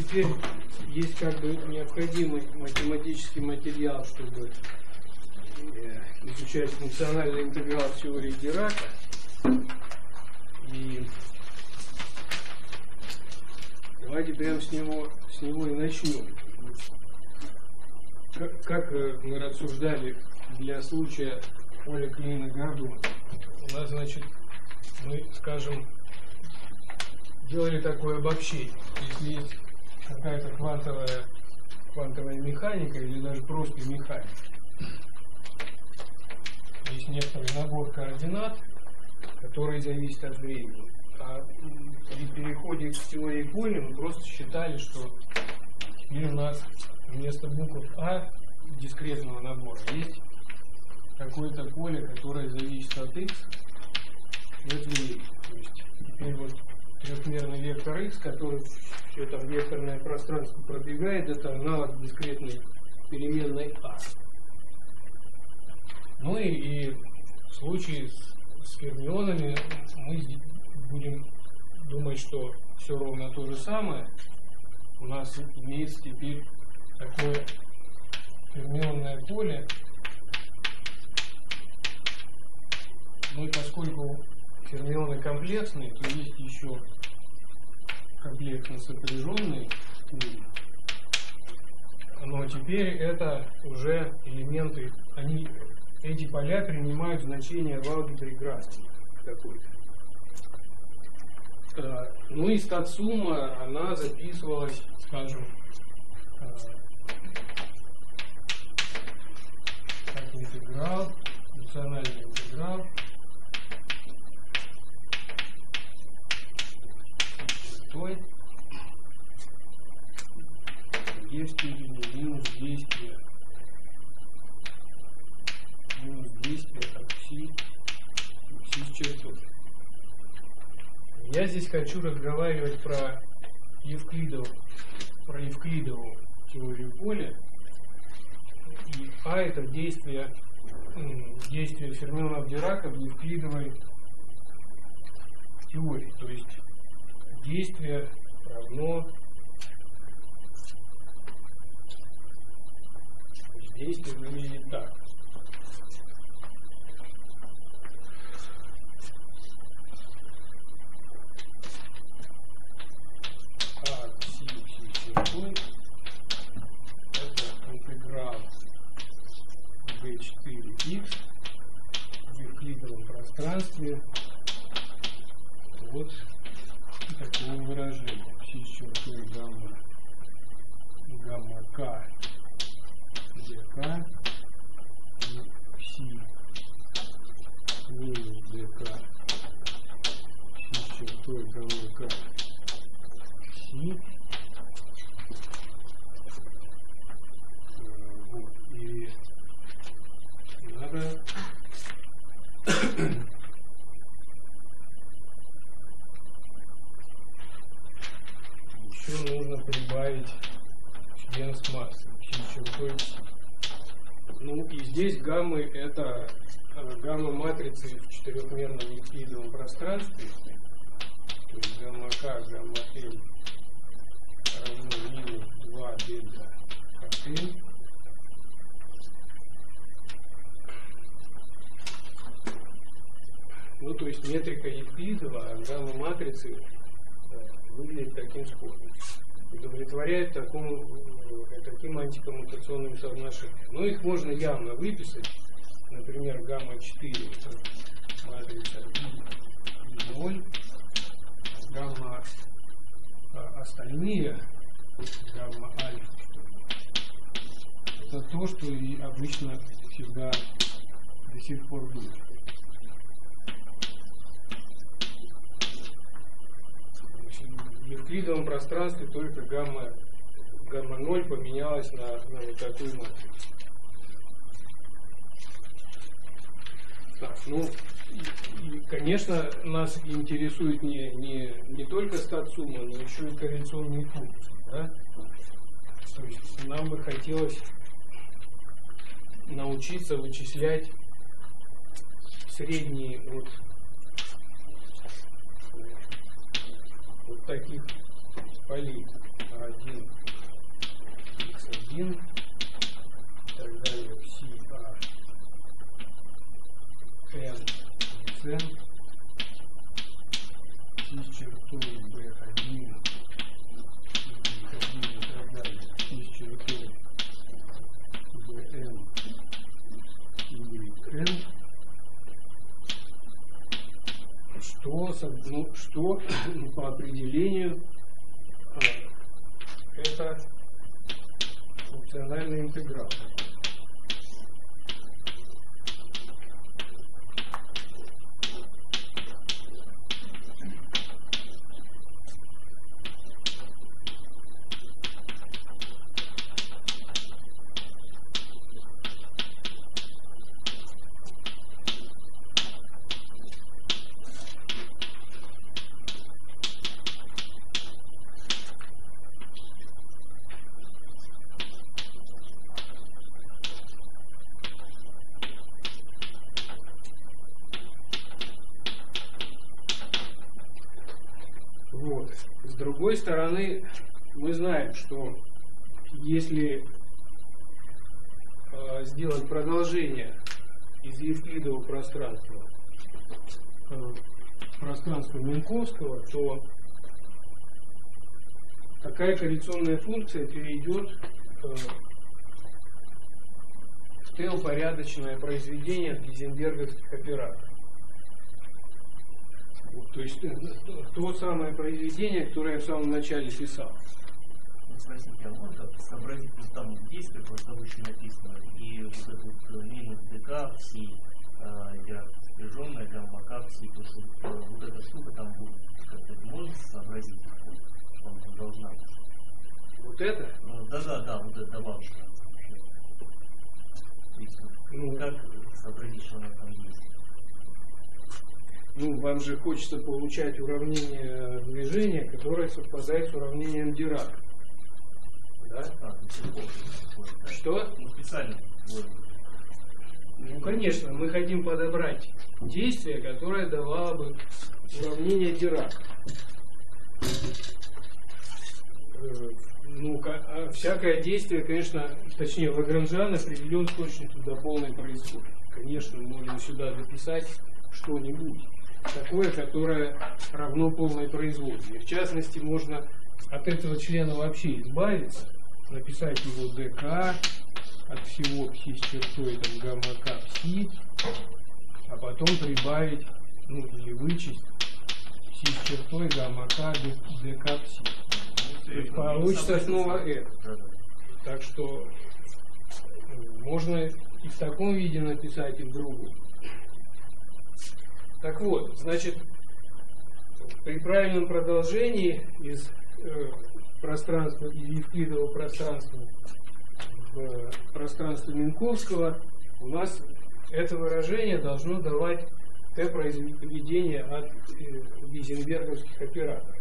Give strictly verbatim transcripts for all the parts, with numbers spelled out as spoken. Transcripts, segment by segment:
теперь есть как бы необходимый математический материал, чтобы изучать функциональный интеграл теории Дирака. И давайте прямо с него, с него и начнем. Как, как мы рассуждали для случая поля Клейна-Гордона, у нас, значит, мы, скажем, делали такое обобщение. Если есть какая-то квантовая, квантовая механика или даже просто механика, есть некоторый набор координат, который зависит от времени. А при переходе к теории поля мы просто считали, что теперь у нас вместо букв А дискретного набора есть какое-то поле, которое зависит от x в это время. То есть теперь вот трехмерный вектор x, который все там векторное пространство пробегает, это аналог дискретной переменной А. Ну и, и в случае с, с фермионами мы будем думать, что все ровно то же самое. У нас имеется теперь такое фермионное поле. Ну и поскольку фермионы комплексные, то есть еще комплексно сопряженные. Но теперь это уже элементы, они, эти поля принимают значение в алгебре Грассмана какой-то. Ну и статсумма, она записывалась, скажем, как интеграл, функциональный интеграл той e в степени минус действия минус действия от пси пси с чертой. Я здесь хочу разговаривать про Евклидов, про Евклидову теорию поля. И А это действие, действие фермионов Дирака в Евклидовой теории. То есть действие равно действие выглядит так. А пси пси чертой это интеграл бэ четыре икс в евклидовом пространстве вот такого выражения. Пси с чертой гамма гамма к дк и пси минус дк пси с чертой гамма к пси. Вот. И надо еще нужно прибавить член с массой. Ну и здесь гаммы это гамма матрицы в четырехмерном евклидовом пространстве. То есть гамма К, гамма L равно минус два дельта К. Ну то есть метрика Евклидова, а гамма матрицы выглядит таким способом. Удовлетворяет такому, таким антикоммутационным соотношением. Но их можно явно выписать. Например, гамма четыре это матрица и ноль. Гамма а, остальные, гамма альфа, это то, что и обычно всегда до сих пор будет. В евклидовом пространстве только гамма, гамма ноль поменялась на, на вот такую матрицу. Так, ну, и, конечно, нас интересует не, не, не только статсумма, но еще и корреляционные функции. Да? То есть нам бы хотелось научиться вычислять средние от вот таких полей. один икс один и так далее, пси а n икс эн пси с чертой бэ один и так далее, пси с чертой bn y n, что, ну, что по определению это функциональный интеграл. С другой стороны, мы знаем, что если э, сделать продолжение из евклидового пространства э, пространства Минковского, то такая корреляционная функция перейдет э, в Т-упорядоченное произведение гейзенберговских операторов. То есть то самое произведение, которое я в самом начале писал. Спросите, а можно сообразить, вот там действие просто очень написано, и вот это вот минус ДК, пси, спряженная гамма-К, пси, то что вот, вот эта штука там будет, как-то можно сообразить, что она там должна быть? Вот это? Да-да-да, вот это добавочка. Ну, как сообразить, что она там есть? Ну, вам же хочется получать уравнение движения, которое совпадает с уравнением Дирака. Да? А, да. Что? Ну, специально. Ну, конечно, мы хотим подобрать действие, которое давало бы уравнение Дирака. Ну, всякое действие, конечно, точнее, Лагранжан определен с точностью до полной происходит. Конечно, мы можем сюда дописать что-нибудь такое, которое равно полной производной. В частности, можно от этого члена вообще избавиться, написать его ДК от всего пси с чертой там гамма-К пси, а потом прибавить, ну или вычесть пси с чертой гамма-К ДК пси. То есть получится снова это. Так что можно и в таком виде написать, и в другом. Так вот, значит, при правильном продолжении из э, пространства, из евклидового пространства в э, пространство Минковского у нас это выражение должно давать Т-произведение от э, гейзенберговских операторов.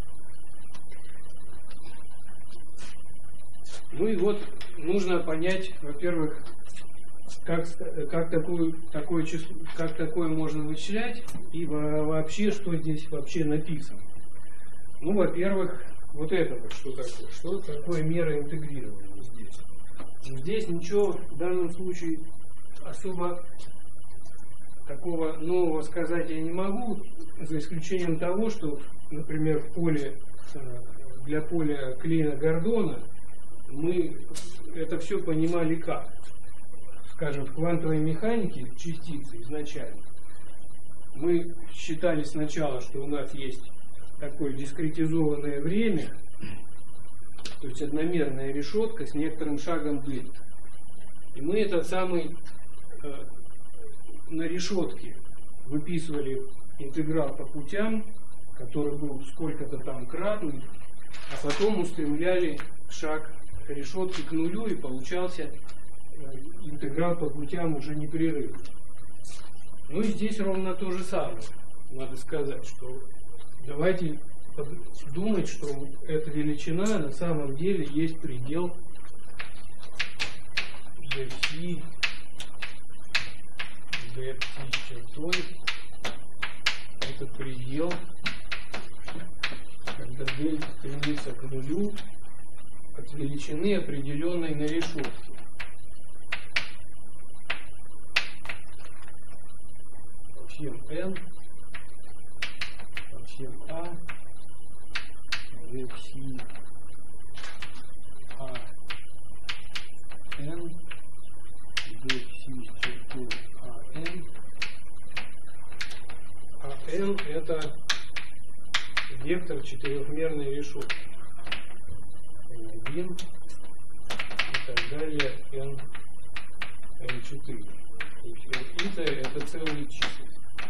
Ну и вот нужно понять, во-первых, Как, как, такую, такое число, как такое можно вычислять и вообще, что здесь вообще написано. Ну, во-первых, вот это вот что такое. Что такое мера интегрирования здесь? Но здесь ничего в данном случае особо такого нового сказать я не могу, за исключением того, что, например, в поле, для поля Клейна-Гордона мы это все понимали как. Скажем, в квантовой механике частицы изначально мы считали сначала, что у нас есть такое дискретизованное время, то есть одномерная решетка с некоторым шагом дельта. И мы этот самый э, на решетке выписывали интеграл по путям, который был сколько-то там кратный, а потом устремляли шаг решетки к нулю, и получался интеграл по путям уже непрерывно. Ну и здесь ровно то же самое. Надо сказать, что давайте думать, что эта величина на самом деле есть предел dψ, dψ с чертой. Это предел, когда дельта стремится к нулю, от величины, определенной на решетке. Всем n, всем a, d пси а n, d пси с чертой а n. А n это вектор четырехмерной решетки. эн один и так далее, n, эн четыре. То есть n это целые числа.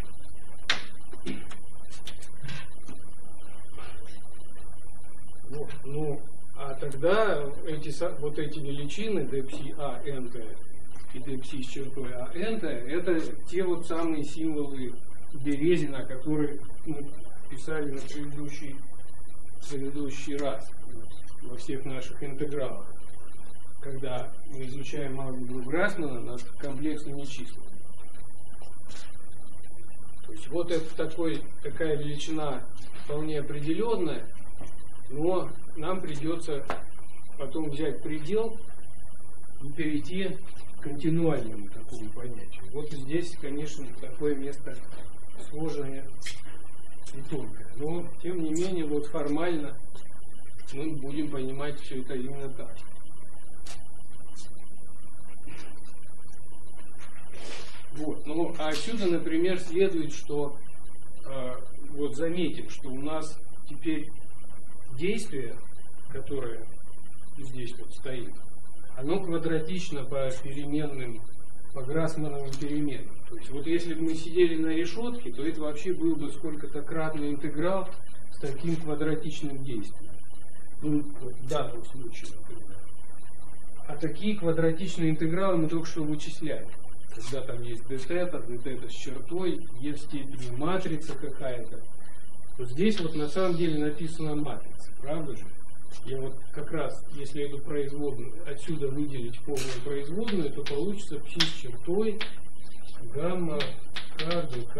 Вот, ну, а тогда эти, вот эти величины d пси а n и d пси с чертой а n это те вот самые символы Березина, которые мы писали на предыдущий, предыдущий раз во всех наших интегралах, когда мы изучаем алгебру Грассмана над комплексными числами. То есть вот это такой, такая величина вполне определенная, но нам придется потом взять предел и перейти к континуальному такому понятию. Вот здесь, конечно, такое место сложное и тонкое. Но, тем не менее, вот формально мы будем понимать все это именно так. Вот. Ну, а отсюда, например, следует, что э, вот заметим, что у нас теперь действие, которое здесь вот стоит, оно квадратично по переменным, по Грассмановым переменным. То есть вот если бы мы сидели на решетке, то это вообще был бы сколько-то кратный интеграл с таким квадратичным действием. Ну, вот в данном случае, например. А такие квадратичные интегралы мы только что вычисляли. Когда там есть d-тета, d-тета с чертой, есть в степени матрица какая-то, то здесь вот на самом деле написана матрица, правда же? И вот как раз, если эту производную отсюда выделить полную производную, то получится пси с чертой гамма k dk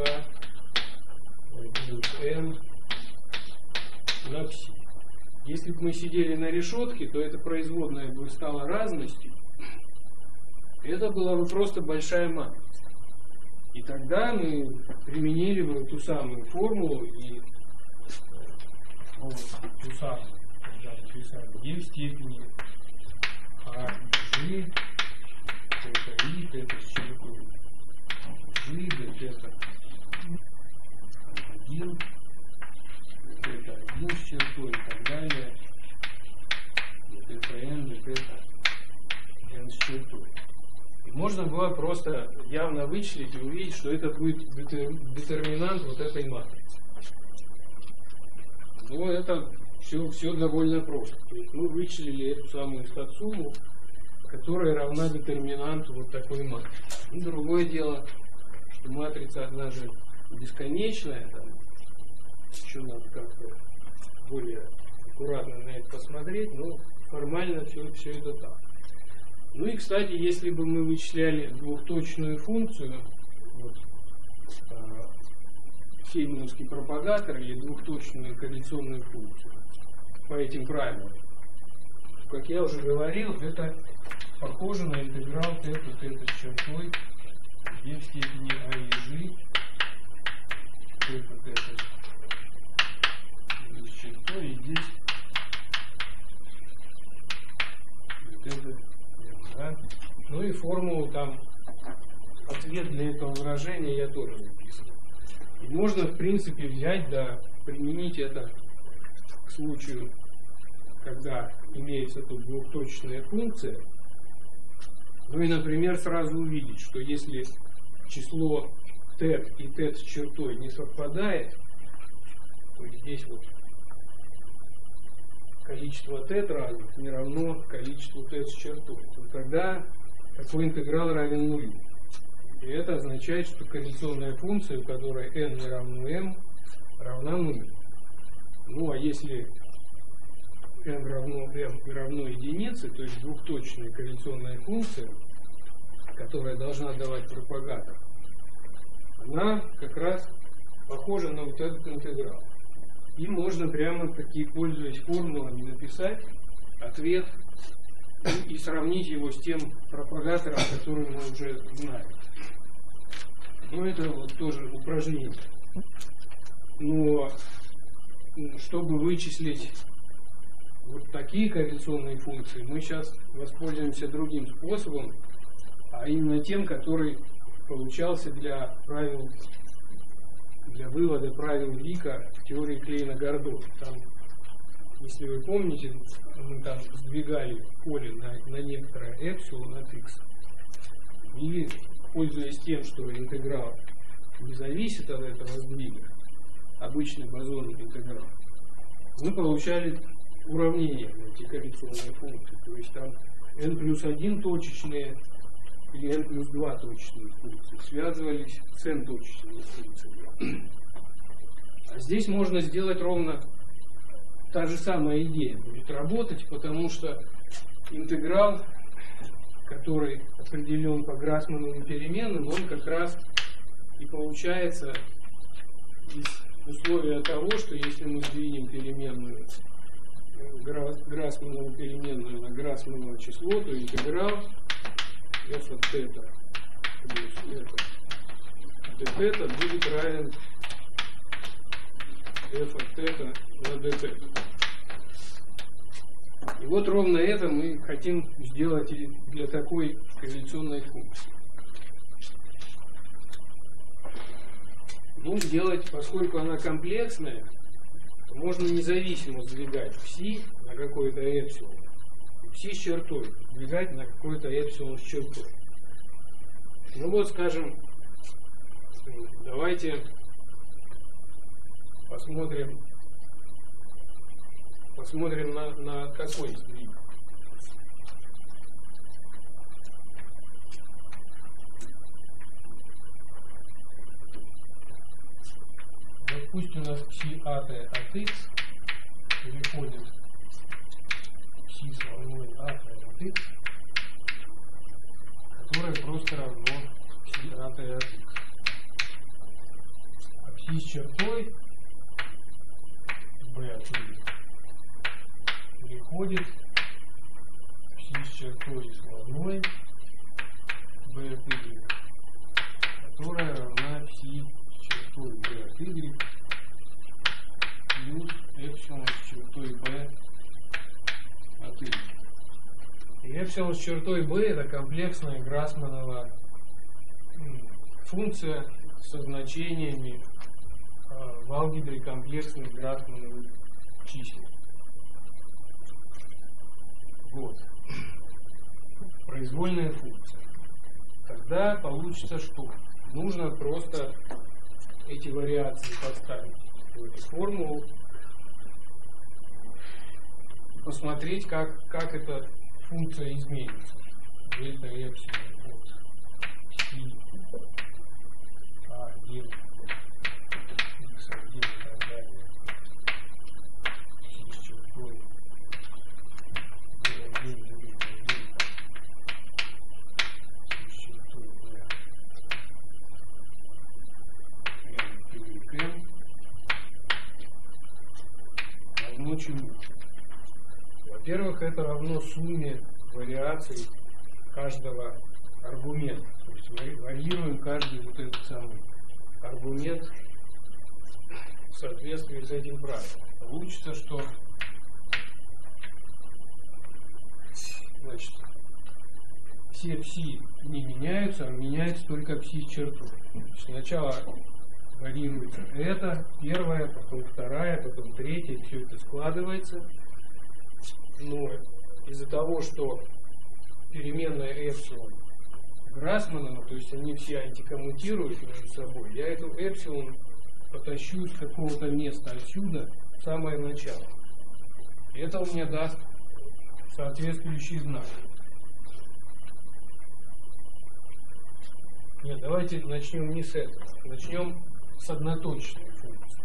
плюс n на пси. Если бы мы сидели на решетке, то эта производная бы стала разностью. Это была бы просто большая матрица. И тогда мы применили бы ту самую формулу и вот, ту самую, когда мы писали e в степени а g, это и, это с чертой g, это один, это один с чертой и так далее, это n, это n с чертой. Можно было просто явно вычислить и увидеть, что это будет детерминант вот этой матрицы. Но это все, все довольно просто. То есть мы вычислили эту самую статсумму, которая равна детерминанту вот такой матрицы. И другое дело, что матрица, она же бесконечная, там еще надо как-то более аккуратно на это посмотреть, но формально все, все это так. Ну и, кстати, если бы мы вычисляли двухточную функцию, вот, э, феймановский пропагатор или двухточную корреляционную функцию по этим правилам, то, как я уже говорил, это похоже на интеграл тета, тета с чертой e в степени а и g, тета, тета с чертой, и здесь тета. Да? Ну и формулу там, ответ для этого выражения я тоже написал. И можно, в принципе, взять, да, применить это к случаю, когда имеется тут двухточная функция. Ну и, например, сразу увидеть, что если число тет и тет с чертой не совпадает, то здесь вот количество тет разных не равно количеству тет с чертой, то тогда такой интеграл равен нулю. И это означает, что корреляционная функция, у которой n не равно m, равна нулю. Ну а если n равно m и равно единице, то есть двухточная корреляционная функция, которая должна давать пропагатор, она как раз похожа на вот этот интеграл. И можно прямо таки, пользуясь формулами, написать, ответ и, и сравнить его с тем пропагатором, который мы уже знаем. Но это вот тоже упражнение. Но чтобы вычислить вот такие корреляционные функции, мы сейчас воспользуемся другим способом, а именно тем, который получался для правил, для вывода правил Вика в теории Клейна-Гордона. Там, если вы помните, мы там сдвигали поле на, на некоторое эпсилон от x. И, пользуясь тем, что интеграл не зависит от этого сдвига, обычный бозонный интеграл, мы получали уравнение на эти корреляционные функции. То есть там n плюс один точечные или n плюс два точечные функции связывались с n точечными функциями. А здесь можно сделать ровно та же самая идея будет работать, потому что интеграл, который определен по Грассмановым переменным, он как раз и получается из условия того, что если мы сдвинем переменную Грассманову переменную на Грассманово число, то интеграл f от θ плюс это dθ будет равен f от θ на dθ. И вот ровно это мы хотим сделать и для такой корреляционной функции. Ну, сделать, поскольку она комплексная, то можно независимо сдвигать пси на какой-то эпсилон, пси с чертой, сдвигать на какой-то эпсилон с чертой. Ну вот, скажем, давайте посмотрим, посмотрим на, на какой сдвиг. Вот пусть у нас пси at от x переходит пси с волной at от x, которое просто равно пси at от x. А пси с чертой b от y переходит пси с чертой с волной b от y, которая равна пси чертой b от y плюс эпсилон с чертой b от y. И эпсилон с чертой b это комплексная Грассманова функция со значениями э, в алгебре комплексных Грассмановых чисел. Вот. Произвольная функция. Тогда получится что? Нужно просто эти вариации подставить в эту формулу, посмотреть, как, как эта функция изменится. Дельта эпсилон от пси а один, икс один и так далее, пси с чертой b один, b один, пси с чертой b m равно чему? Во-первых, это равно сумме вариаций каждого аргумента. То есть мы варьируем каждый вот этот самый аргумент в соответствии с этим правилом. Получится, что значит, все пси не меняются, а меняется только пси с чертой. Сначала варьируется это, первая, потом вторая, потом третья, и все это складывается. Но из-за того, что переменная эпсилон Грассманова, то есть они все антикоммутируют между собой, я эту эпсилон потащу с какого-то места отсюда в самое начало. И это у меня даст соответствующий знак. Нет, давайте начнем не с этого. Начнем с одноточной функции.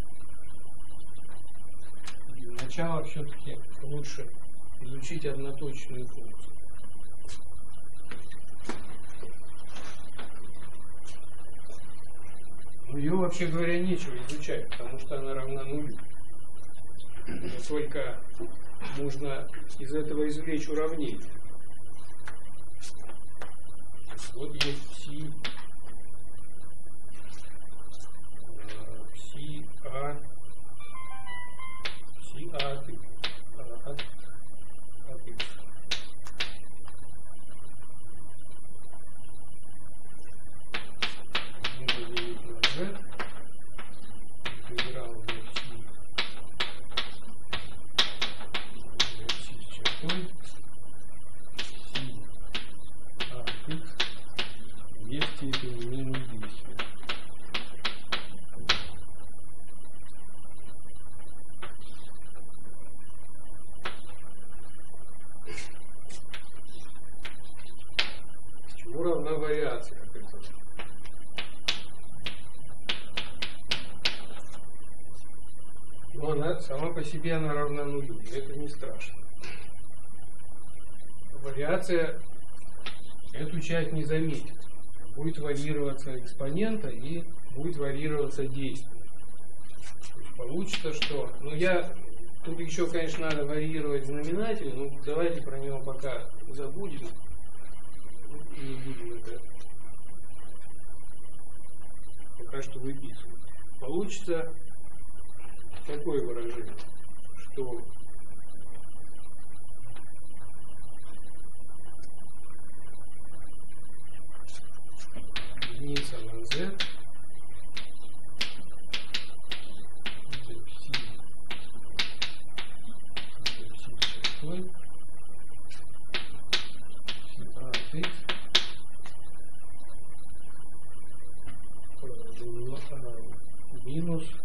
Для начала все-таки лучше изучить одноточную функцию. Но ее, вообще говоря, нечего изучать, потому что она равна нулю. Но только можно из этого извлечь уравнение. Вот есть пси, пси а, пси а от, от, от x. Можно делить на z, интеграл в пси, в пси с чертой, пси а от x. Есть степень минус двести. Чему равна вариация? Как это? Но она сама по себе она равна нулю. Это не страшно. Вариация эту часть не заметит. Будет варьироваться экспонента и будет варьироваться действие. То есть получится, что... Ну, я... Тут еще, конечно, надо варьировать знаменатель, но давайте про него пока забудем. И не будем это пока что выписывать. Получится такое выражение, что единица на z, пси, пси чертой, пси а от x, минус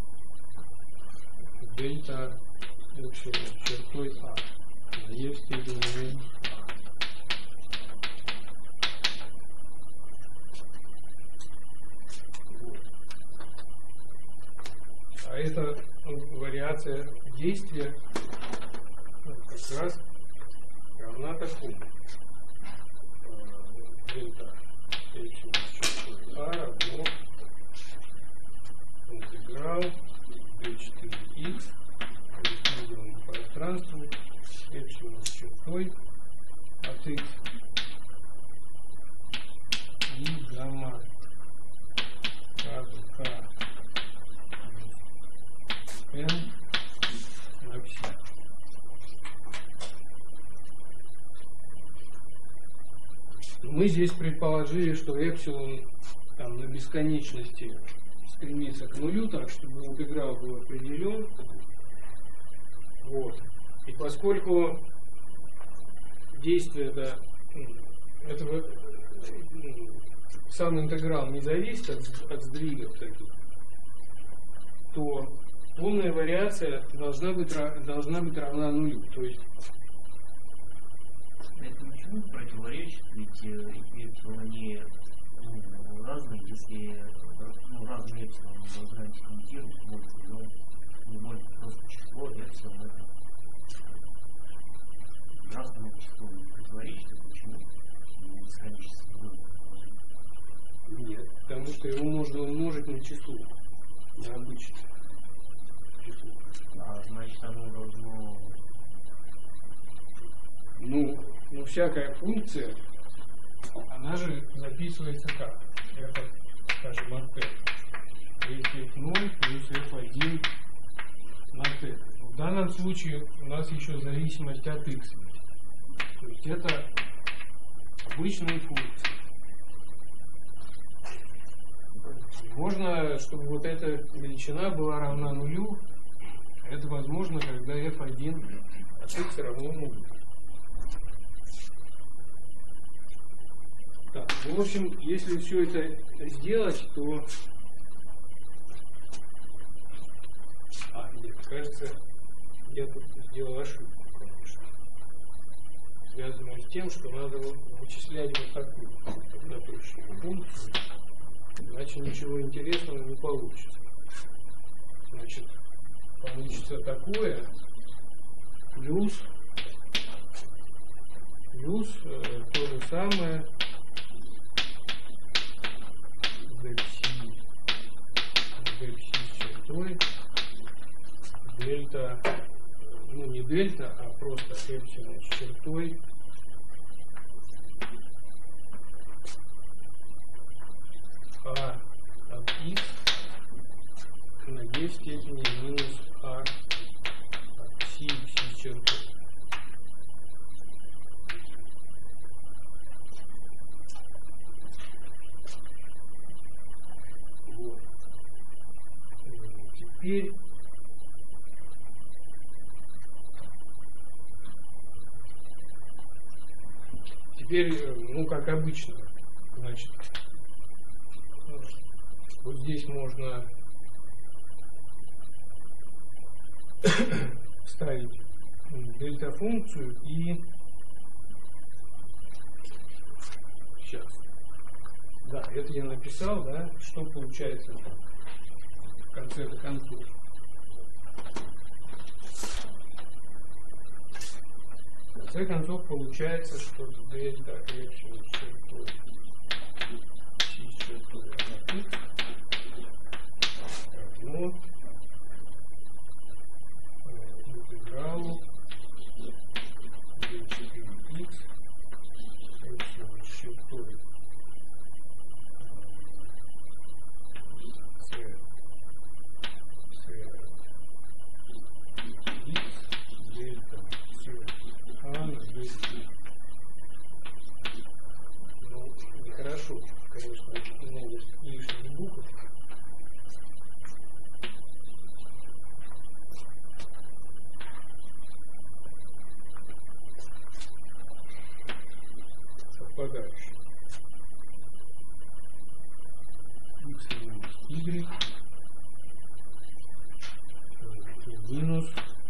дельта эпсилон с чертой а на e в степени минус а. А эта вариация действия как раз равна такому. Дельта эпсилон с чертой а равно интеграл d четыре х растянутому пространству эпсилон с чертой от x и гамма к n на пси. Мы здесь предположили, что эпсилон там на бесконечности стремится к нулю, так чтобы интеграл был определен. Вот. И поскольку действие это, этого, сам интеграл не зависит от, от сдвигов таких, то полная вариация должна быть, должна быть равна нулю. То есть это ничего не противоречит, ведь эпсилон они ну, разные, если ну, разные эпсилоны должны антикоммутировать, может быть, но не может просто число, эпсилон это разному числу не противоречит, это почему не бесконечность будет? Нет, потому что его можно умножить на число, на обычное число. А значит оно должно... Ну, ну, всякая функция, она же записывается как? Это, скажем, от t. Есть эф ноль плюс эф один на t. В данном случае у нас еще зависимость от x. То есть это обычные функции. Можно, чтобы вот эта величина была равна нулю. Это возможно, когда эф один от x равно нулю. Так, ну, в общем, если все это сделать, то... А, нет, кажется, я тут сделал ошибку, конечно. Связанную с тем, что надо вычислять вот такую одноточную функцию, иначе ничего интересного не получится. Значит, получится такое, плюс, плюс э, то же самое, dψ, dψ с чертой, дельта, ну не дельта, а просто эпсилон с чертой а от x на e в степени минус а от си с чертой. Вот. Теперь Теперь, ну, как обычно, значит, вот здесь можно вставить дельта-функцию и сейчас. Да, это я написал, да, что получается в конце-то концов. В конце концов получается, что дельта эпсилон с чертой си с чертой от x равно интегралу d четыре икс эпсилон с чертой c x дельта c а на дельта. Ну, нехорошо, конечно, много лишних букв. Совпадающие. X минус y и минус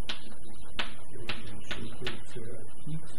x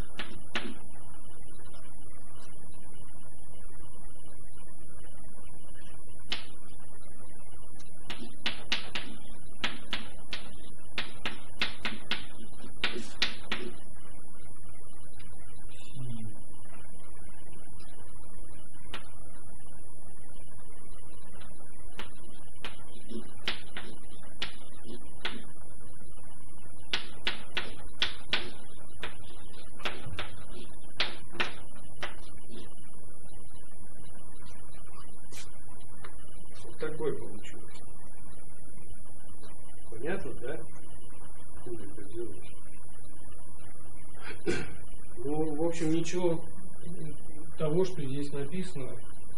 такой получилось. Понятно, да? Куда это делать? Ну, в общем, ничего того, что здесь написано,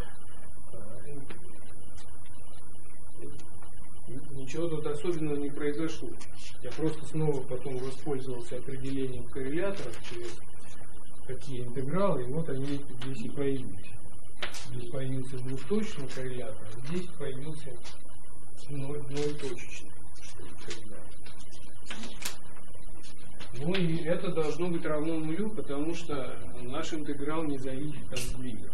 ничего тут особенного не произошло. Я просто снова потом воспользовался определением корреляторов через такие интегралы, и вот они здесь и появились. Здесь появился двухточный коррелятор, а здесь появился ноль-точечный коррелятор. Ну и это должно быть равно нулю, потому что наш интеграл не зависит от сдвига.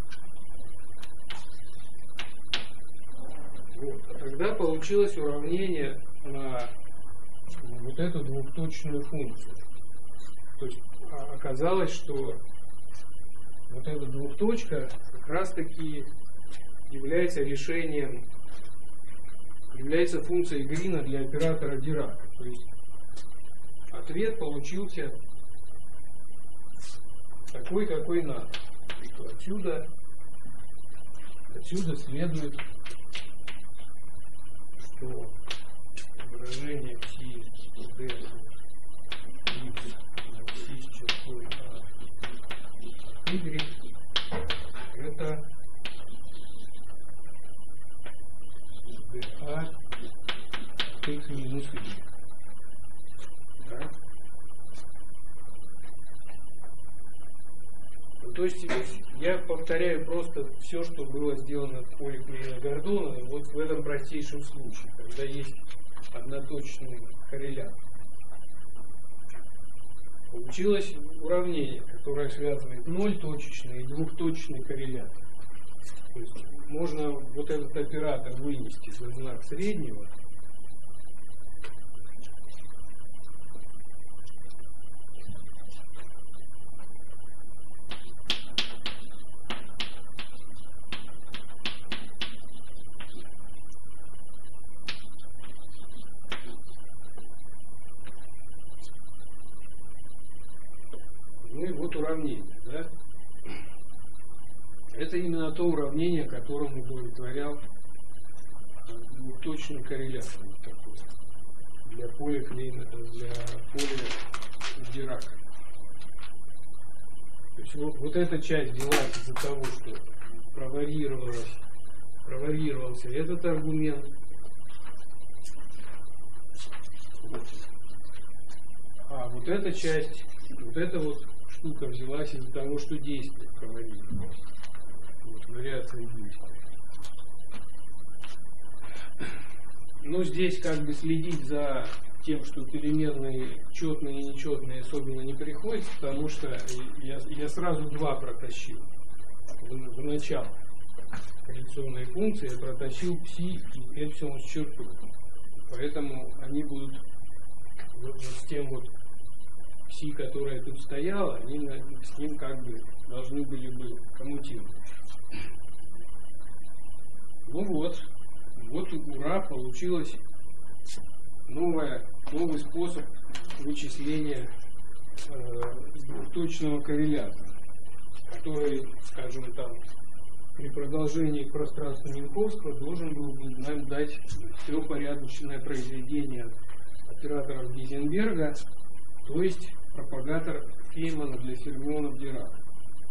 Вот. А тогда получилось уравнение на вот эту двухточную функцию. То есть оказалось, что вот эта двухточка как раз таки является решением, является функцией Грина для оператора Дирака. То есть ответ получился такой, какой надо. Что отсюда, отсюда следует, что выражение пси d x на пси с чертой а y это dA x минус y. Да? Ну, то есть я повторяю просто все, что было сделано в поле Клейна-Гордона, вот в этом простейшем случае, когда есть одноточный коррелятор. Получилось уравнение, которое связывает нольточечный и двухточечный коррелятор. То есть можно вот этот оператор вынести за знак среднего. уравнение, да? Это именно то уравнение, которым удовлетворял двухточный коррелятор вот такой, для поля Клейна, для поля Дирака. То есть вот, вот эта часть делалась из-за того, что проварировалась, проварировался этот аргумент. А вот эта часть, вот эта вот штука взялась из-за того, что действие проварировалось. Вот вариация действия. Но здесь как бы следить за тем, что переменные четные и нечетные особенно не приходится, потому что я, я сразу два протащил в, в начало. Корреляционные функции я протащил пси и эпсилон с чертой. Поэтому они будут вот, вот с тем вот пси, которая тут стояла, они на, с ним как бы должны были бы коммутировать. Ну вот, вот ура, получилось новое, новый способ вычисления э, двухточного коррелятора, который, скажем там, при продолжении пространства Минковского должен был бы нам дать трехпорядочное произведение операторов Гейзенберга, то есть пропагатор Феймана для фермионов Дирака.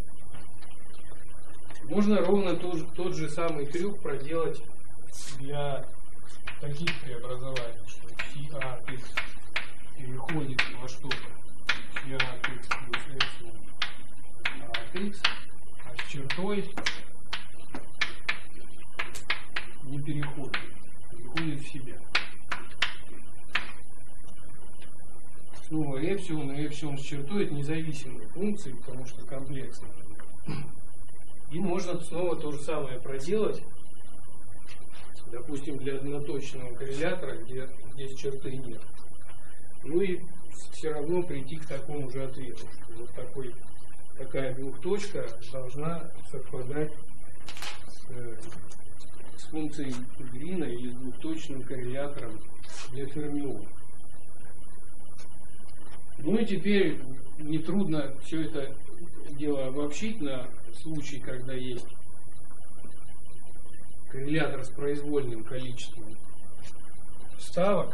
Можно ровно тот, тот же самый трюк проделать для таких преобразований, что пси от x переходит во что-то пси от x плюс эпсилон от x, а с чертой не переходит, переходит в себя. Снова эпсилон и эпсилон с чертой — это независимые функции, потому что комплексные. И можно снова то же самое проделать, допустим, для одноточного коррелятора, где здесь черты нет. Ну и все равно прийти к такому же ответу. Вот такой, такая двухточка должна совпадать э, с функцией Грина или с двухточным коррелятором для фермиона. Ну и теперь нетрудно все это дело обобщить на случай, когда есть коррелятор с произвольным количеством вставок.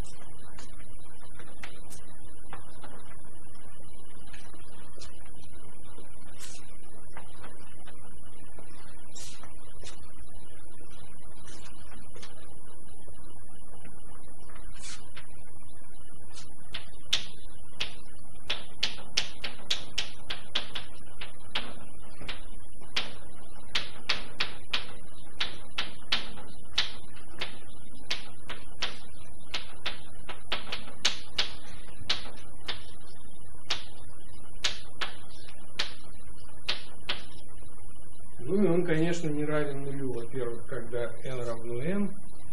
Ну и он, конечно, не равен нулю, во-первых, когда n равно m.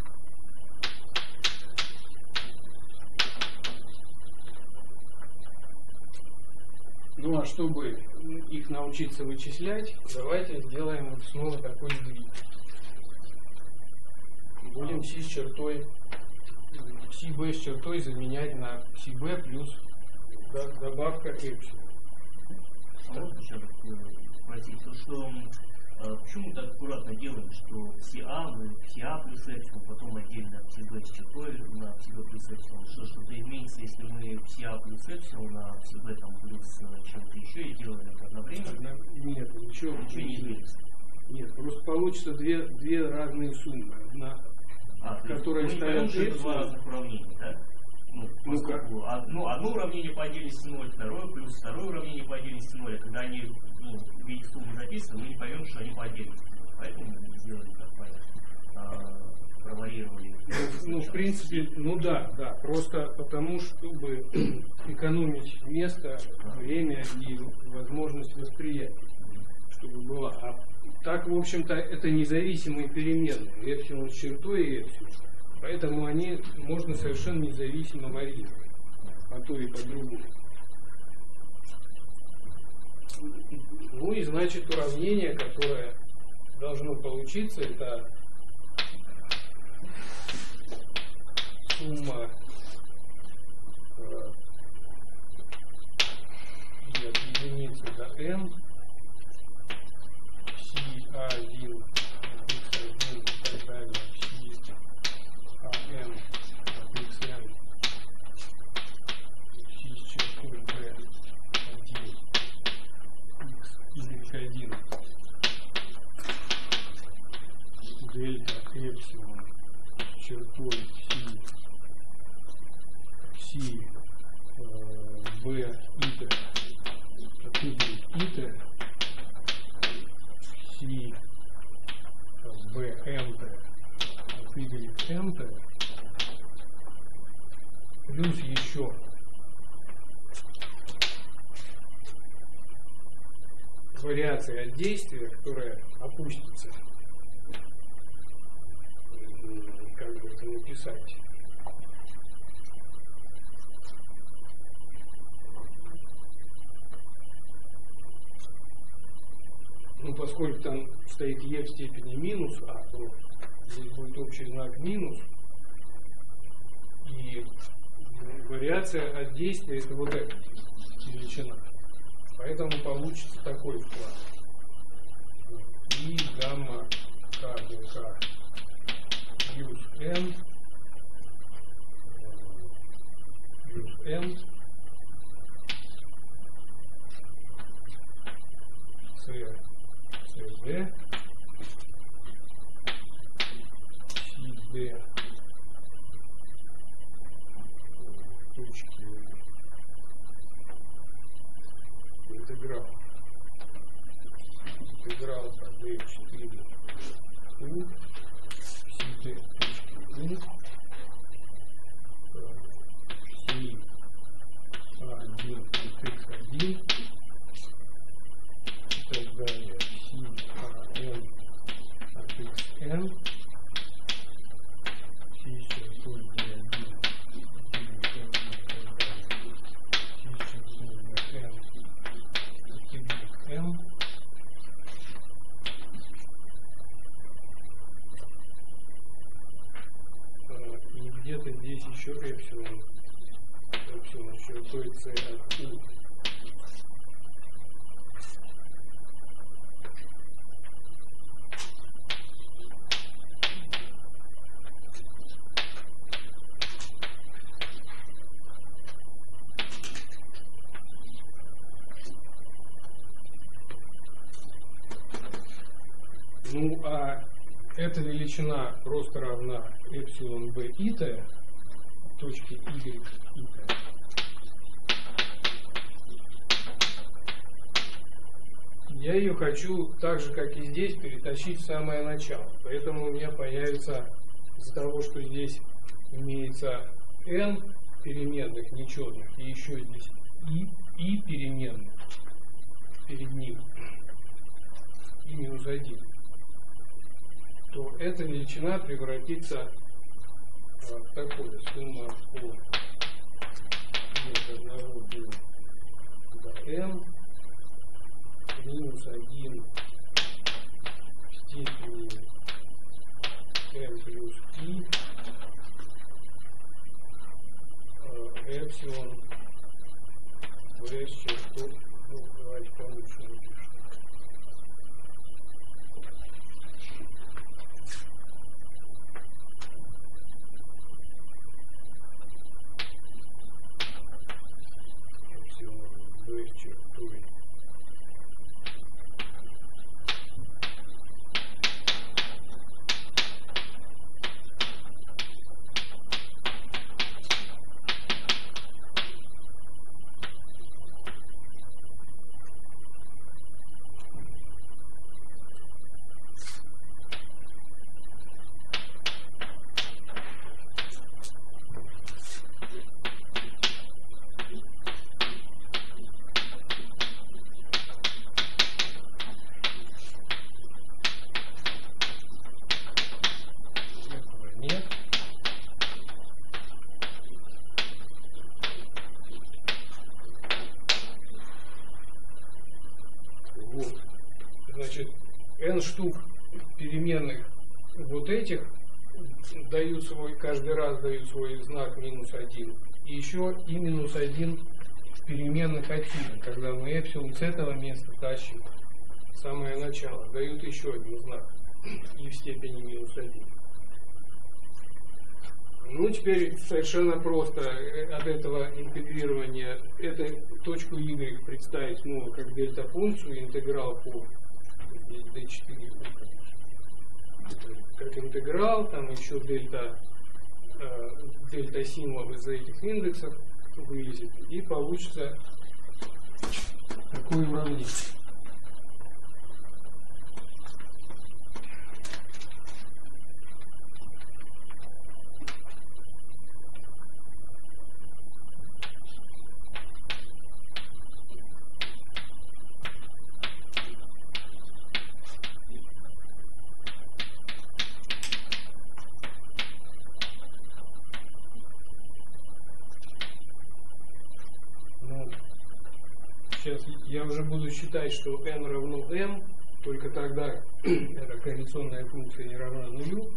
Ну а чтобы их научиться вычислять, давайте сделаем вот снова такой сдвиг. Будем пси с чертой, пси b с чертой заменять на пси b плюс добавка эпсилон. А можно еще спросить, что почему так аккуратно делаем, что пси а, мы пси а плюс эпсилон, потом отдельно пси b с чертой на пси b плюс эпсилон? Что что-то изменится, если мы пси а плюс эпсилон на пси b там плюс чем-то еще и делаем это одновременно? Нет, ничего, ничего не изменится. Нет, просто получится две, две разные суммы. Одна, а, которая ставит эпсилон. Два разных уравнения, да? Ну, ну, как? Одно, одно уравнение по отдельности ноль, второе плюс второе уравнение по отдельности ноль. А когда они ну, в виде суммы записаны, мы не поймем, что они по отдельности. Поэтому мы сделали так, а, проварировали. Ну, в принципе, ну да, да. Просто потому, чтобы экономить место, время и возможность восприятия, чтобы было. А так, в общем-то, это независимые переменные. Эпсилон с чертой и эпсилон. Поэтому они можно совершенно независимо варьировать по той и по другой. Ну и значит уравнение, которое должно получиться, это сумма и от единицы до n, си один, икс один и так далее, си ан от xn, си с чертой b один, x, y один, дельта эпсилон с чертой си, си b iter от y iter, си b enter от y enter, плюс еще вариация от действия, которая опустится, как бы это написать. Ну, поскольку там стоит e в степени минус а, то здесь будет общий знак минус, и вариация от действия это вот эта величина. Поэтому получится такой вклад. И гамма k dk плюс n плюс n c cd cd точки интеграл интеграл по d четыре u cd точки u си один от x один и так далее, си ан от xn, си с чертой d один, си с чертой bn от yn, и где-то здесь еще эпсилон, эпсилон с чертой c от u. Ну, а эта величина просто равна эпсилон b iter, точки y iter. Я ее хочу так же, как и здесь, перетащить в самое начало. Поэтому у меня появится, из-за того, что здесь имеется n переменных нечетных, и еще здесь и, и переменных перед ним, и минус один, то эта величина превратится в такое: сумма по от одного до n минус один в степени n плюс i эпсилон v с чертой, ну, давайте получше напишу. В с чертой n штук переменных вот этих дают свой, каждый раз дают свой знак минус один. И еще и минус один переменных от θ, когда мы эпсилон с этого места тащим в самое начало, дают еще один знак и в степени минус один. Ну, теперь совершенно просто от этого интегрирования эту точку y представить снова как дельта-функцию, интеграл по дэ четыре, как интеграл, там еще дельта, э, дельта-символ из этих индексов вылезет, и получится такое уравнение. Сейчас я уже буду считать, что n равно m, только тогда эта корреляционная функция не равна нулю.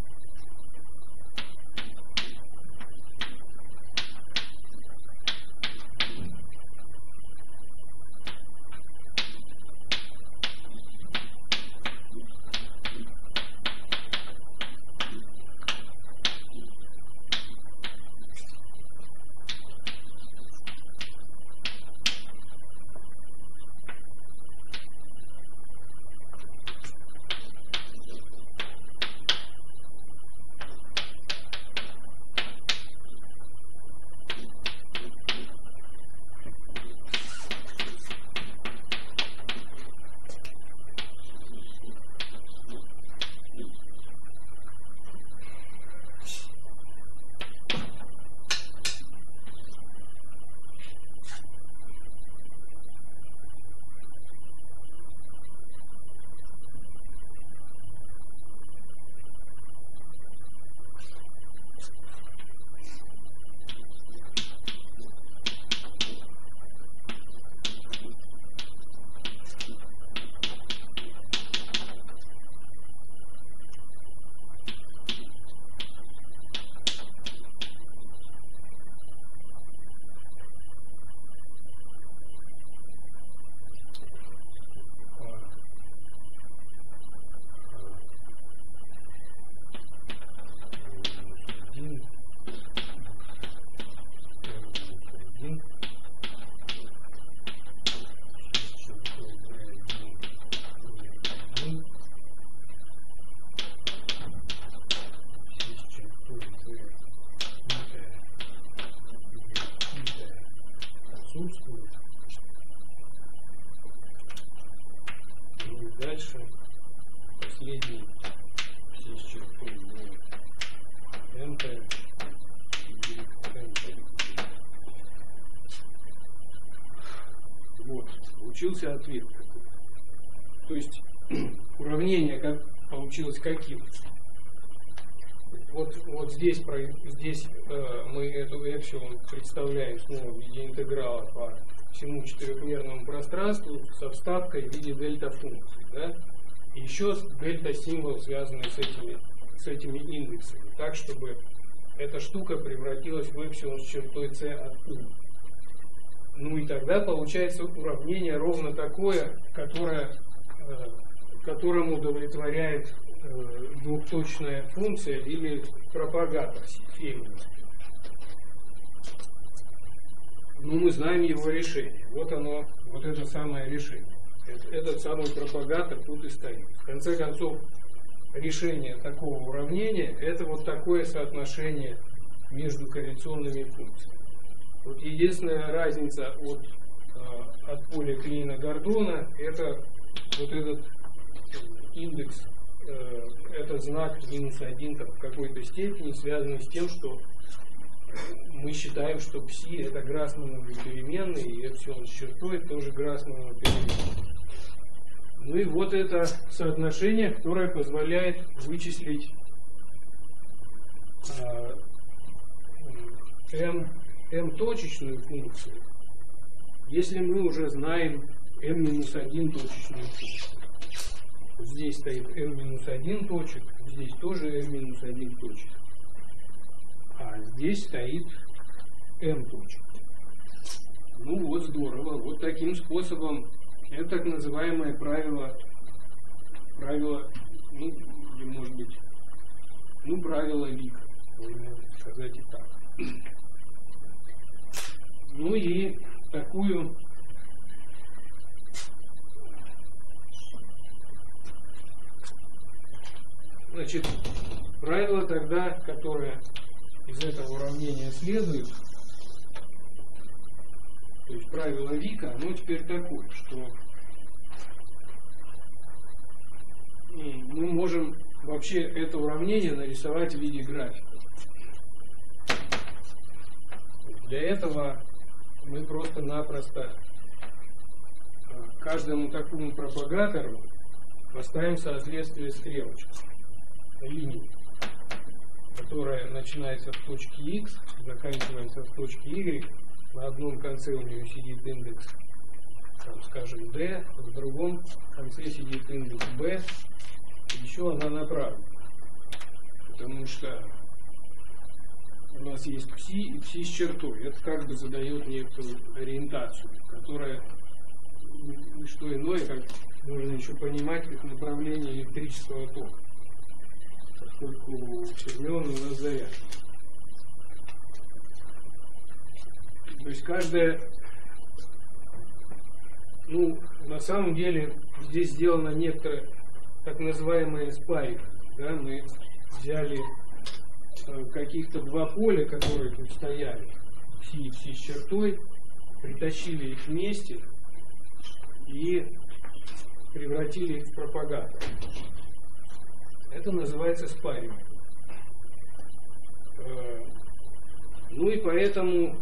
Дальше последний все с чертой enter, enter. Вот, получился ответ такой. То есть уравнение как получилось каким? Вот, вот здесь, здесь э, мы эту эпсилон представляем снова в виде интеграла по всему четырехмерному пространству со вставкой в виде дельта-функции. Да? И еще дельта-символ, связанный с этими, с этими индексами. Так, чтобы эта штука превратилась в эпсилон с чертой c от u. Ну и тогда получается уравнение ровно такое, которое, э, которому удовлетворяет э, двухточная функция или пропагатор Феймана. Ну, мы знаем его решение. Вот оно, вот это самое решение. Этот самый пропагатор тут и стоит. В конце концов, решение такого уравнения – это вот такое соотношение между корреляционными функциями. Вот единственная разница от, э, от поля Клейна-Гордона – это вот этот индекс, э, этот знак минус один в какой-то степени связанный с тем, что мы считаем, что пси это Грассмановые переменные, и эпсилон с чертой тоже Грассмановые переменные. Ну и вот это соотношение, которое позволяет вычислить э, m, m-точечную функцию, если мы уже знаем m-один точечную функцию. Вот здесь стоит m-один точек, здесь тоже m-один точек. А здесь стоит m точек. Ну вот здорово. Вот таким способом это так называемое правило, правило, ну, или может быть, ну, правило Вика, можно сказать и так. Ну и такую значит, правило тогда, которое из этого уравнения следует, то есть правило Вика, оно теперь такое, что мы можем вообще это уравнение нарисовать в виде графика. Для этого мы просто-напросто каждому такому пропагатору поставим соответствие стрелочку, линии, которая начинается в точке X, заканчивается в точке Y. На одном конце у нее сидит индекс, там, скажем, D, в другом конце сидит индекс B, еще она направлена. Потому что у нас есть пси и пси с чертой. Это как бы задает некую ориентацию, которая не что иное, как можно еще понимать, как направление электрического тока, поскольку фермион у нас заряд. То есть каждая, ну, на самом деле здесь сделано некоторое так называемое спаривание. Да? Мы взяли э, каких-то два поля, которые тут стояли, пси и пси с чертой, притащили их вместе и превратили их в пропагатор. Это называется спаривание. Э, ну и поэтому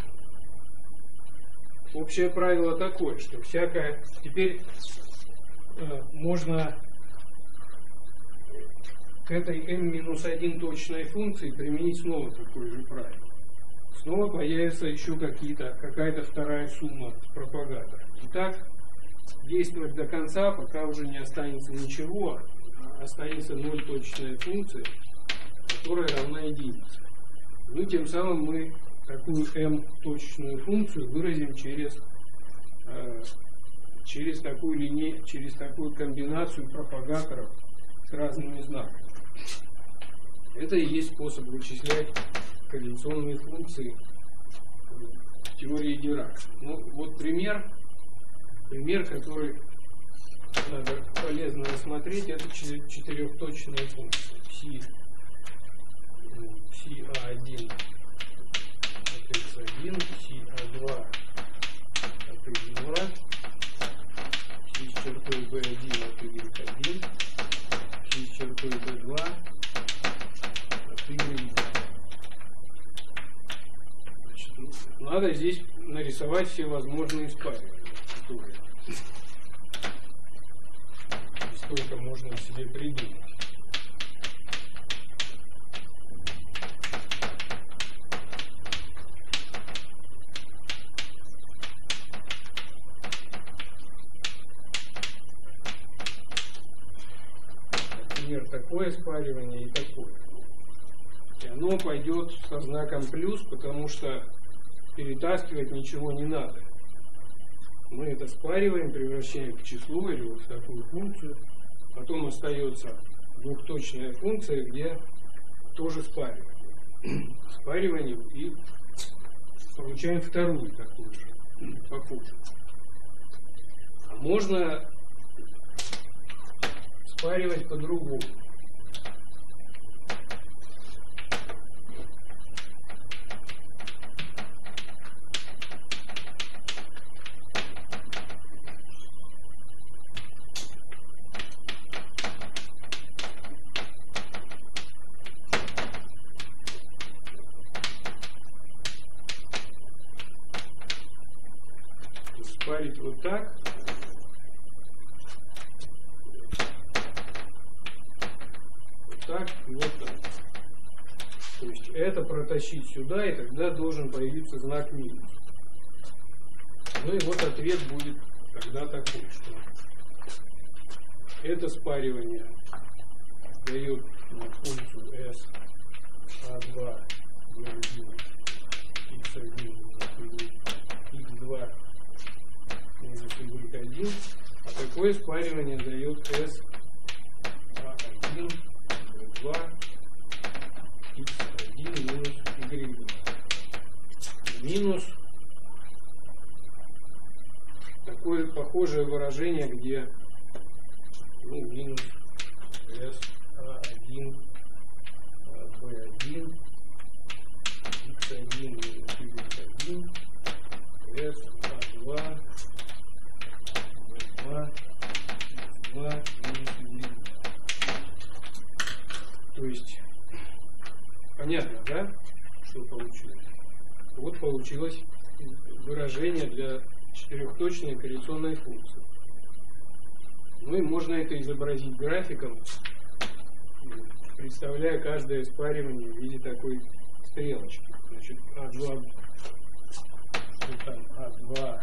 общее правило такое, что всякое... Теперь э, можно к этой эм минус один точной функции применить снова такое же правило. Снова появится еще какие-то, какая-то вторая сумма с пропагатором. И так действовать до конца, пока уже не останется ничего, а останется ноль точная функция, которая равна единице. Ну, тем самым мы такую m точечную функцию выразим через, э, через такую линейку, через такую комбинацию пропагаторов с разными знаками. Это и есть способ вычислять корреляционные функции в теории Дирака. Ну, вот пример, пример, который надо полезно рассмотреть, это четырехточная функция пси, пси а один от икс один, пси а два от икс два, пси с чертой бэ один от y один, пси с чертой бэ два от y один. Значит, надо здесь нарисовать все возможные спаривания, которые сколько можно себе придумать. Например, такое спаривание и такое. И оно пойдет со знаком плюс, потому что перетаскивать ничего не надо. Мы это спариваем, превращаем в число или вот в такую функцию. Потом остается двухточная функция, где тоже спариваем. Спариваем и получаем вторую такую же, похожую. А можно спаривать по-другому. Спарить вот так. Вот так и вот так. То есть это протащить сюда, и тогда должен появиться знак минус. Ну и вот ответ будет тогда такой, что это спаривание дает пользу S а два, икс один, икс два два минус y один, а такое спаривание дает S А один, B два, X один минус Y два. Минус такое похожее выражение, где ну, минус S А один, B один, X один минус Y один, S А два, B два, X два минус Y два. То есть, понятно, да, что получилось? Вот получилось выражение для четырехточной корреляционной функции. Ну и можно это изобразить графиком, представляя каждое спаривание в виде такой стрелочки. Значит, А два, что там, А два,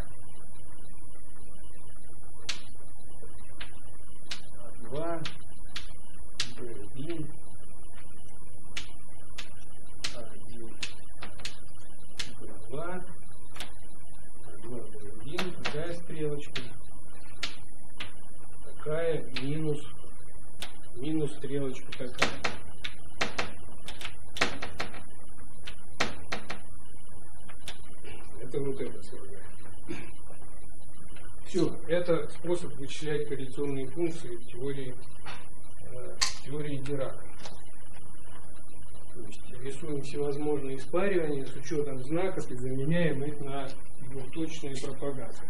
А два, Б один, А один, Б два, А два, Б один, такая стрелочка, такая, минус, минус стрелочка такая. Это вот это сложно. Все, это способ вычислять корреляционные функции в теории, э, в теории Дирака. То есть рисуем всевозможные спаривания с учетом знаков и заменяем их на двухточные пропагации.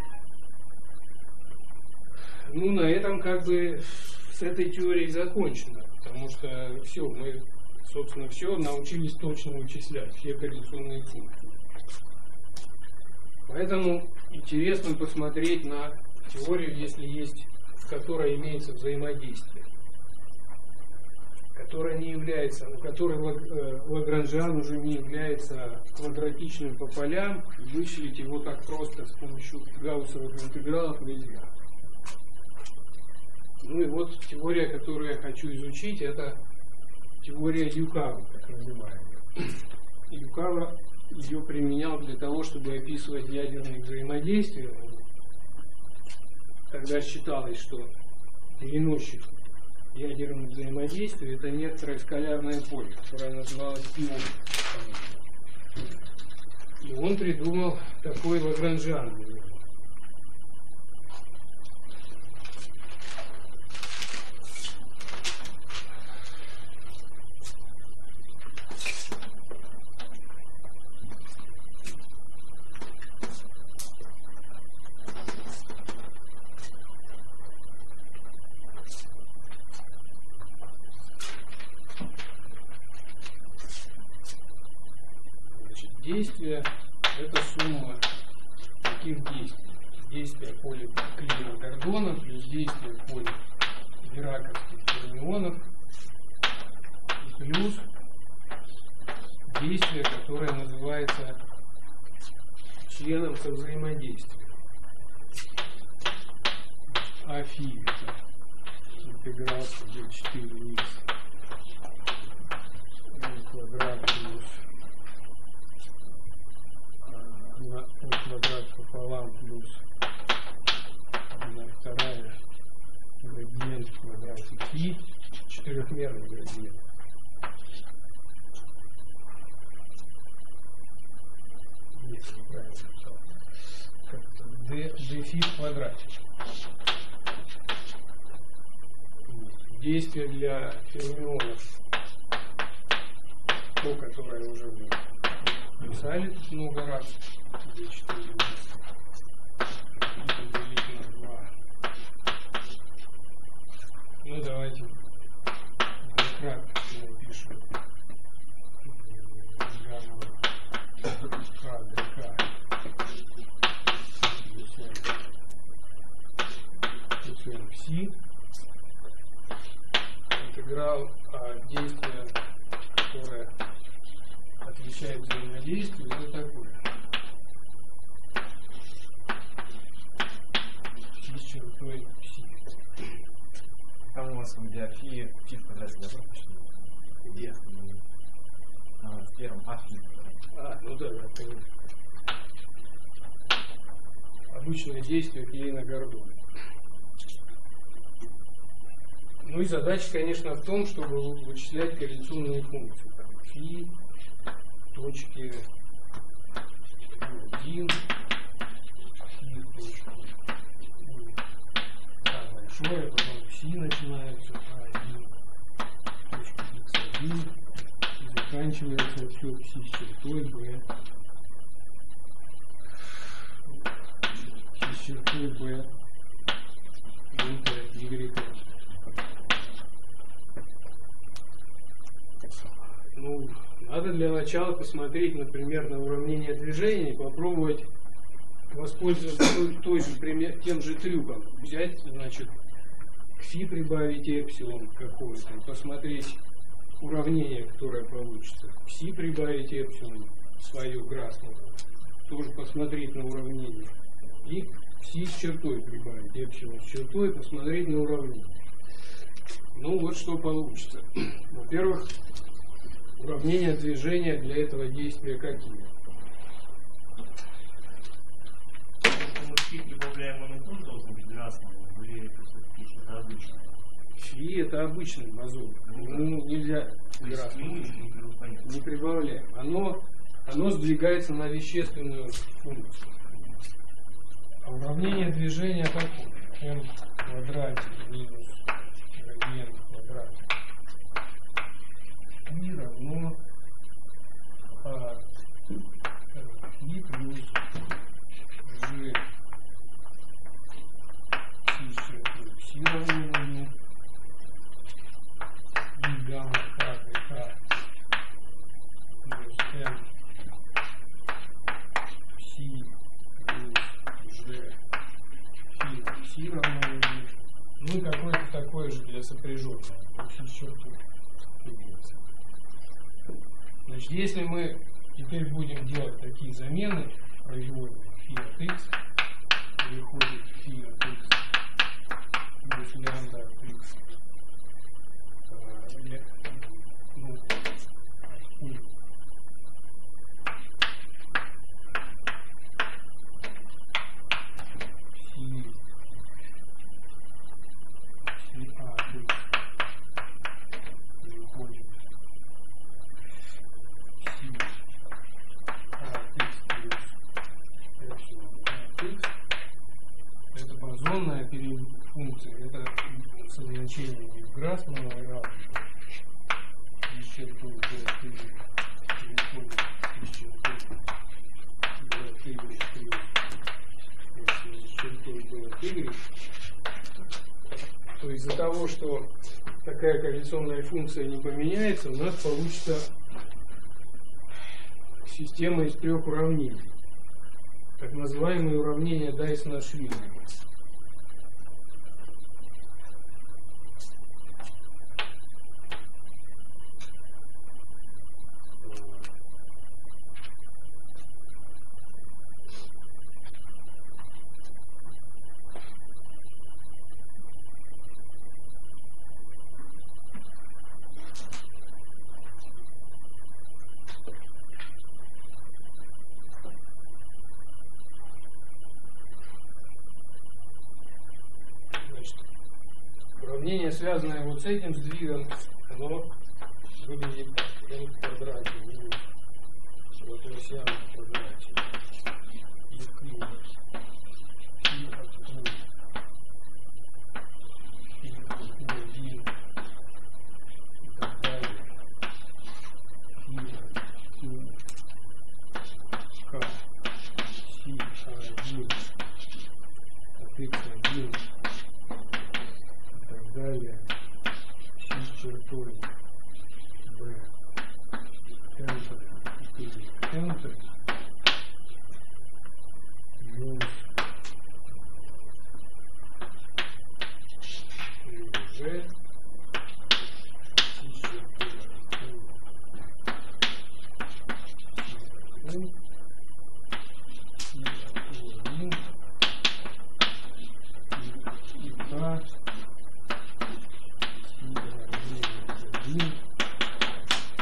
Ну, на этом как бы с этой теорией закончено, потому что все, мы, собственно, все научились точно вычислять, все корреляционные функции. Поэтому интересно посмотреть на теорию, если есть, в которой имеется взаимодействие, которая не является, у которой Лагранжиан уже не является квадратичным по полям, и вычислить его так просто с помощью гауссовых интегралов нельзя. Ну и вот теория, которую я хочу изучить, это теория Юкавы, так называемая. Юкава ее применял для того, чтобы описывать ядерные взаимодействия. Тогда считалось, что переносчик ядерных взаимодействий это некоторое скалярное поле, которое называлось ион. И он придумал такой Лагранжиан. Действие – это сумма таких действий. Действие поля Клина-Гордона плюс действие поля дираковских фермионов и плюс действие, которое называется членом со взаимодействием. Афи – это интеграл d четыре икс квадрат плюс на квадрат пополам плюс одна вторая градиент в квадрате фи, четырехмерный градиент. Нет, неправильно написал. d, d фи в квадрате. Действие для фермионов, то, которое уже мы писали много раз. d четыре и поделить на два. Ну давайте кратко напишем гамма k dk плюс пси интеграл а действия, которое отвечает взаимодействию, это такое. Фи с чертой пси. Там у вас где фи, фи в квадрате, да? Где? А, в первом, а фи. А, ну да, да, конечно. обычное действие Клейна-Гордона. Ну и задача, конечно, в том, чтобы вычислять корреляционные функции. Там, фи, точки один, фи, точки А большое, потом пси начинается, а один, точка икс один, и заканчивается все пси с чертой b, пси с чертой b, пункта y. Ну, надо для начала посмотреть, например, на уравнение движения и попробовать воспользоваться той, той же, пример, тем же трюком. Взять, значит, к фи прибавить эпсилон какое-то, посмотреть уравнение, которое получится. К пси прибавить эпсилон, свое красное, тоже посмотреть на уравнение. И пси с чертой прибавить эпсилон с чертой, посмотреть на уравнение. Ну, вот что получится. Во-первых, уравнения движения для этого действия какие? Если мы фи прибавляем, оно тоже должно быть красным, или это все-таки что-то обычное? Фи это обычный бозон. Ну, нельзя красным. Не прибавляем. Оно, оно сдвигается на вещественную функцию. А уравнение движения такое. m в квадрате минус градиент в квадрате и равно а, и плюс g пси равно нулю и гамма k k плюс m пси плюс g пси равно нулю. Ну и какое-то такое же для сопряженного. Пси с чертой. Значит, если мы теперь будем делать такие замены, производим фи от x, переходит фи от x плюс лямбда от x, ну, от u, фи, фи от x переходит это бозонная функция, это со значением Грасмана и равно из чертой переходит из чертой из чертой то из-за того, что такая корреляционная функция не поменяется, у нас получится система из трех уравнений, так называемые уравнения Дайсона-Швильна. Уравнение, связанное вот с этим сдвигом, оно выглядит так. m в квадрате минус лапласиан в квадрате и q и от q и q один и так далее и от q k си один от x один далее пси с чертой b центр и центр минус g пси с чертой и один и k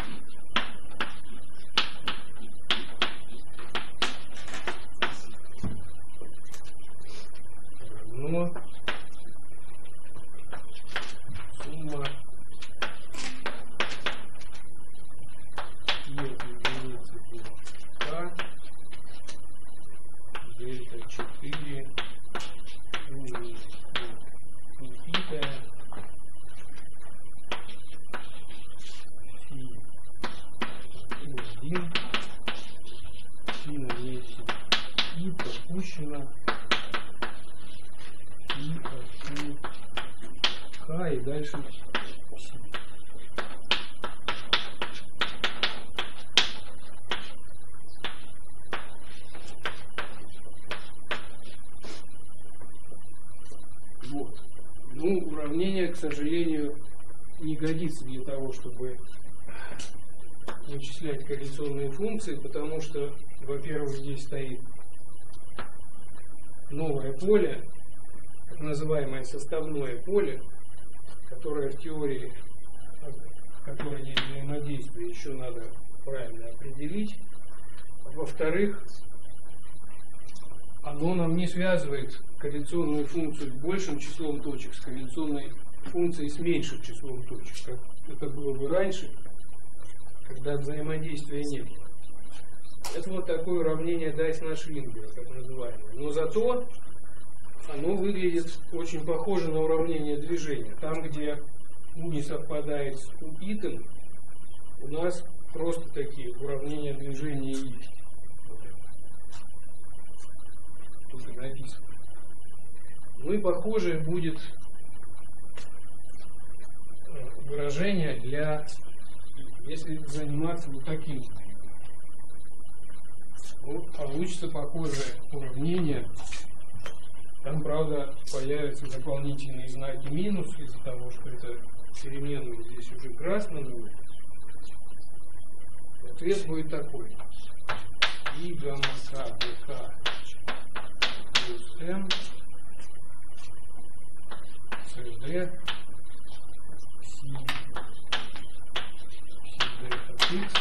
А и дальше Си. Вот. Ну, уравнение, к сожалению, не годится для того, чтобы вычислять корреляционные функции, потому что, во-первых, здесь стоит новое поле, так называемое составное поле, которое в теории, в которой есть взаимодействие, еще надо правильно определить. Во-вторых, оно нам не связывает корреляционную функцию с большим числом точек с корреляционной функцией с меньшим числом точек, как это было бы раньше, когда взаимодействия нет. Это вот такое уравнение Дайсона-Шлингера, так называемое. Но зато оно выглядит очень похоже на уравнение движения. Там, где U не совпадает с U-итом, у нас просто такие уравнения движения есть. Вот это. Тут и написано. Ну и похожее будет выражение для, если заниматься вот таким. Вот, получится похожее уравнение. Там, правда, появятся дополнительные знаки минус из-за того, что это переменную здесь уже красно будет. Ответ будет такой. И гамма к бк плюс m cd си cd от x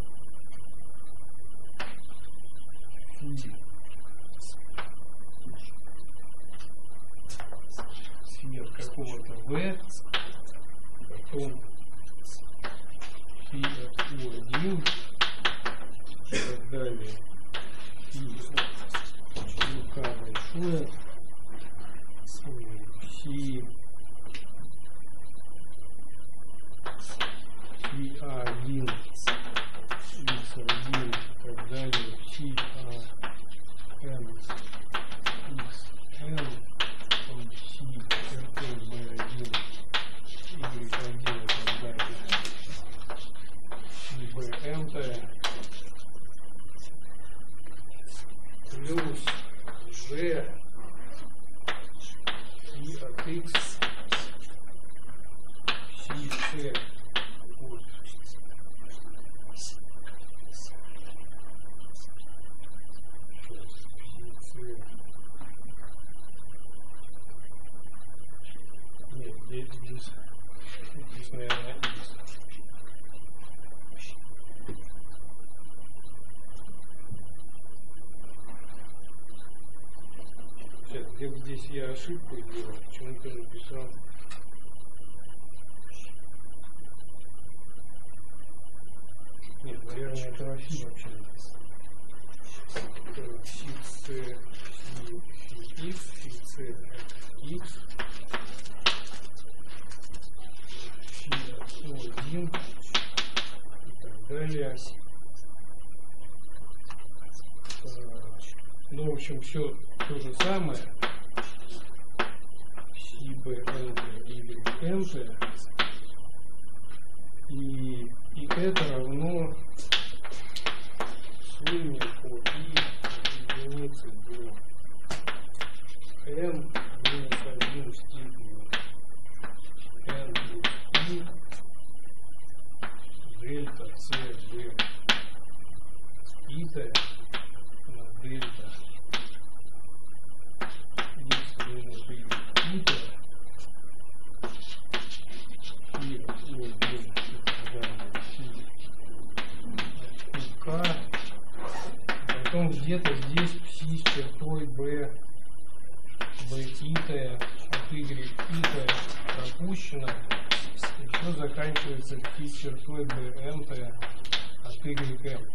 свет какого-то v, потом фи от у один и так далее, фи от ук большое, си си а один, икс один и так далее, си а эн икс эн, си чертой бэ один, y один и так далее, си бэ м-то плюс g и от x си c от нет, здесь, здесь, здесь, наверное, x. Сейчас, где-то здесь я ошибку сделал, почему-то написал. Нет, наверное, это Россия вообще. Си С и X, Си С X, Си О один и так далее. Ну, в общем, все то же самое. Си Б Н Т, Y Н Т. И, и это равно сумме по и единицы до m минус один степени n плюс и дельта c b ита на дельта x минус y ита и у один К, потом где-то здесь пси с чертой b, b итая от y итая пропущено, и все заканчивается пси с чертой b m от y m.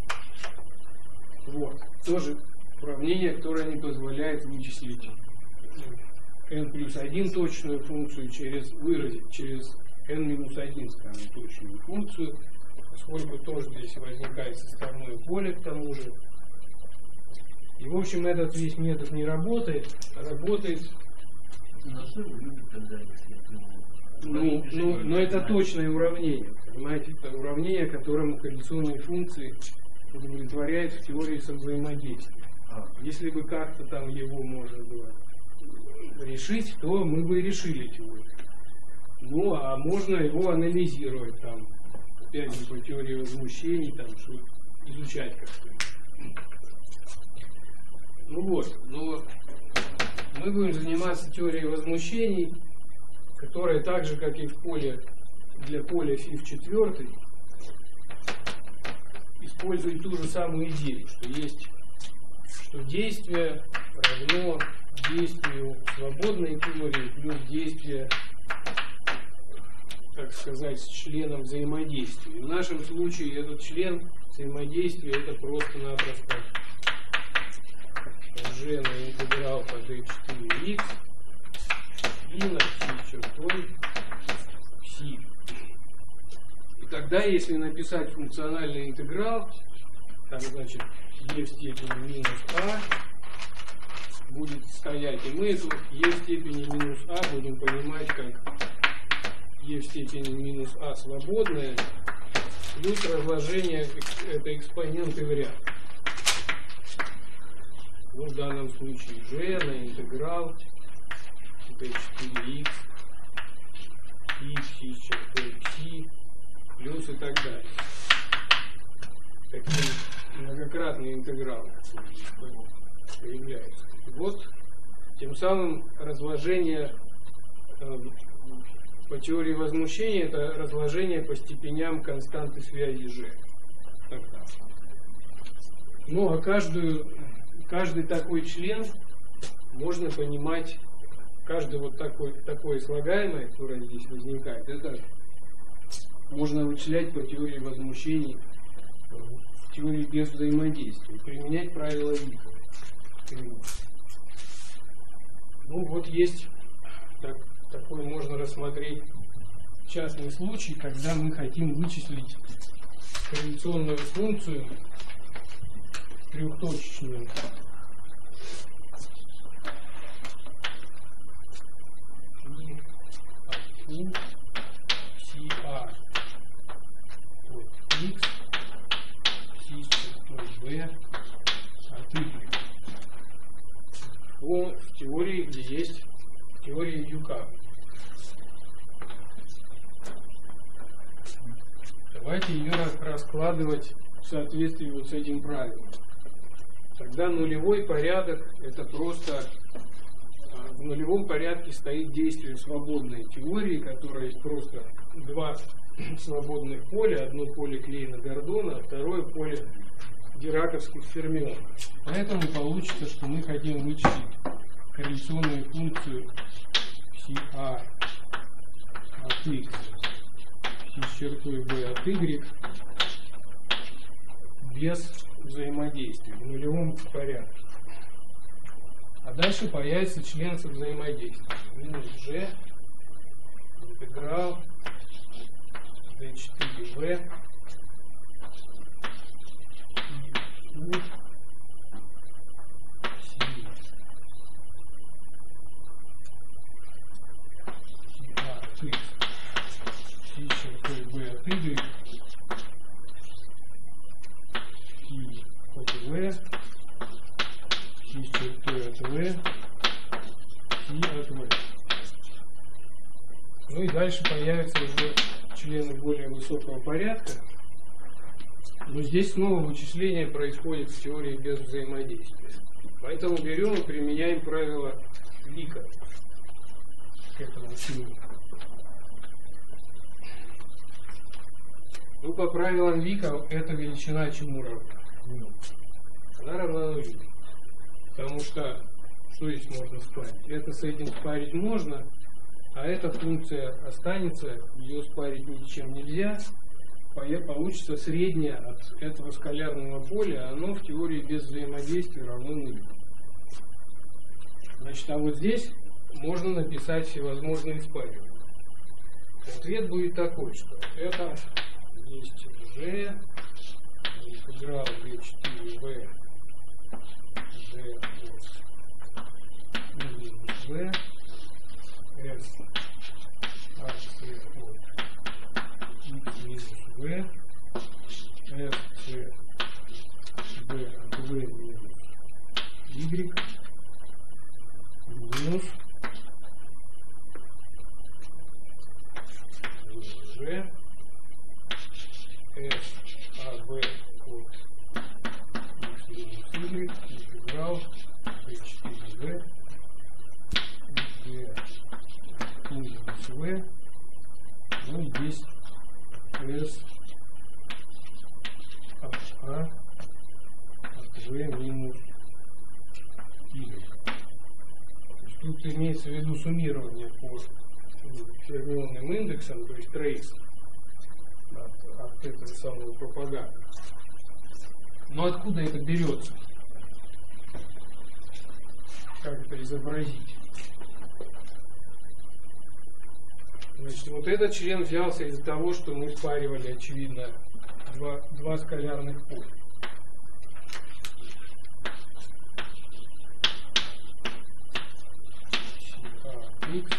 Вот, тоже уравнение, которое не позволяет вычислить n плюс один точную функцию через выразить через n минус один, скажем, точную функцию, поскольку тоже здесь возникает составное поле к тому же. И, в общем, этот весь метод не работает, а работает... На что вы любите тогда, если это Ну, ну, но это точное уравнение, понимаете, это уравнение, которым корреляционные функции удовлетворяют в теории совзаимодействия. Если бы как-то там его можно было решить, то мы бы решили теорию. Ну, а можно его анализировать там, опять же, по теории возмущений, там, что изучать как-то. Ну вот, но мы будем заниматься теорией возмущений, которая так же, как и в поле, для поля φ в четвертой, использует ту же самую идею, что есть, что действие равно действию свободной теории плюс действие, так сказать, с членом взаимодействия. В нашем случае этот член взаимодействия это просто-напросто g на интеграл по d четыре х и на φ чертой φ. И тогда, если написать функциональный интеграл, там, значит, e в степени минус а будет стоять, и мы эту e в степени минус а будем понимать как e в степени минус а свободное плюс разложение это экспоненты в ряд. Ну, в данном случае g на интеграл d четыре х и φ с чертой φ плюс и так далее. Такие многократные интегралы появляются. И вот тем самым разложение э, по теории возмущения это разложение по степеням константы связи g. Тогда. Ну а каждую, каждый такой член можно понимать, каждый вот такой, такое слагаемое, которое здесь возникает, это можно вычислять по теории возмущений в теории без взаимодействия, применять правила Вика. Ну вот есть так, такой можно рассмотреть частный случай, когда мы хотим вычислить корреляционную функцию трехточечную. И си а от x си с чертой v от y. По теории, где есть теория Юка. Давайте ее раскладывать в соответствии вот с этим правилом. Тогда нулевой порядок это просто в нулевом порядке стоит действие свободной теории, которая есть просто два свободных поля, одно поле Клейна-Гордона, а второе поле дираковских фермионов. Поэтому получится, что мы хотим вычислить корреляционную функцию си а от x с чертой v от y без взаимодействия, в нулевом порядке. А дальше появится член со взаимодействием. Минус g интеграл d четыре v у си чертой v от y и от v си с чертой от v и от v. Ну и дальше появятся уже члены более высокого порядка. Но здесь снова вычисление происходит в теории без взаимодействия. Поэтому берем и применяем правило Вика к этому члену. Ну, по правилам Вика эта величина чему равна? Она равна нулю. Потому что, что здесь можно спарить? Это с этим спарить можно, а эта функция останется, ее спарить ничем нельзя. Получится среднее от этого скалярного поля, оно в теории без взаимодействия равно нулю. Значит, а вот здесь можно написать всевозможные спаривания. Ответ будет такой, что это есть g интеграл d четыре v d от v s от G, S, A, B от x минус y, интеграл P четыре V, D индекс V, ну здесь S от A от V минус Y. Тут имеется в виду суммирование по фермионным индексам, то есть трейс от, от этого самого пропагатора. Но откуда это берется? Как это изобразить? Значит, вот этот член взялся из-за того, что мы спаривали, очевидно, два, два скалярных поля. X,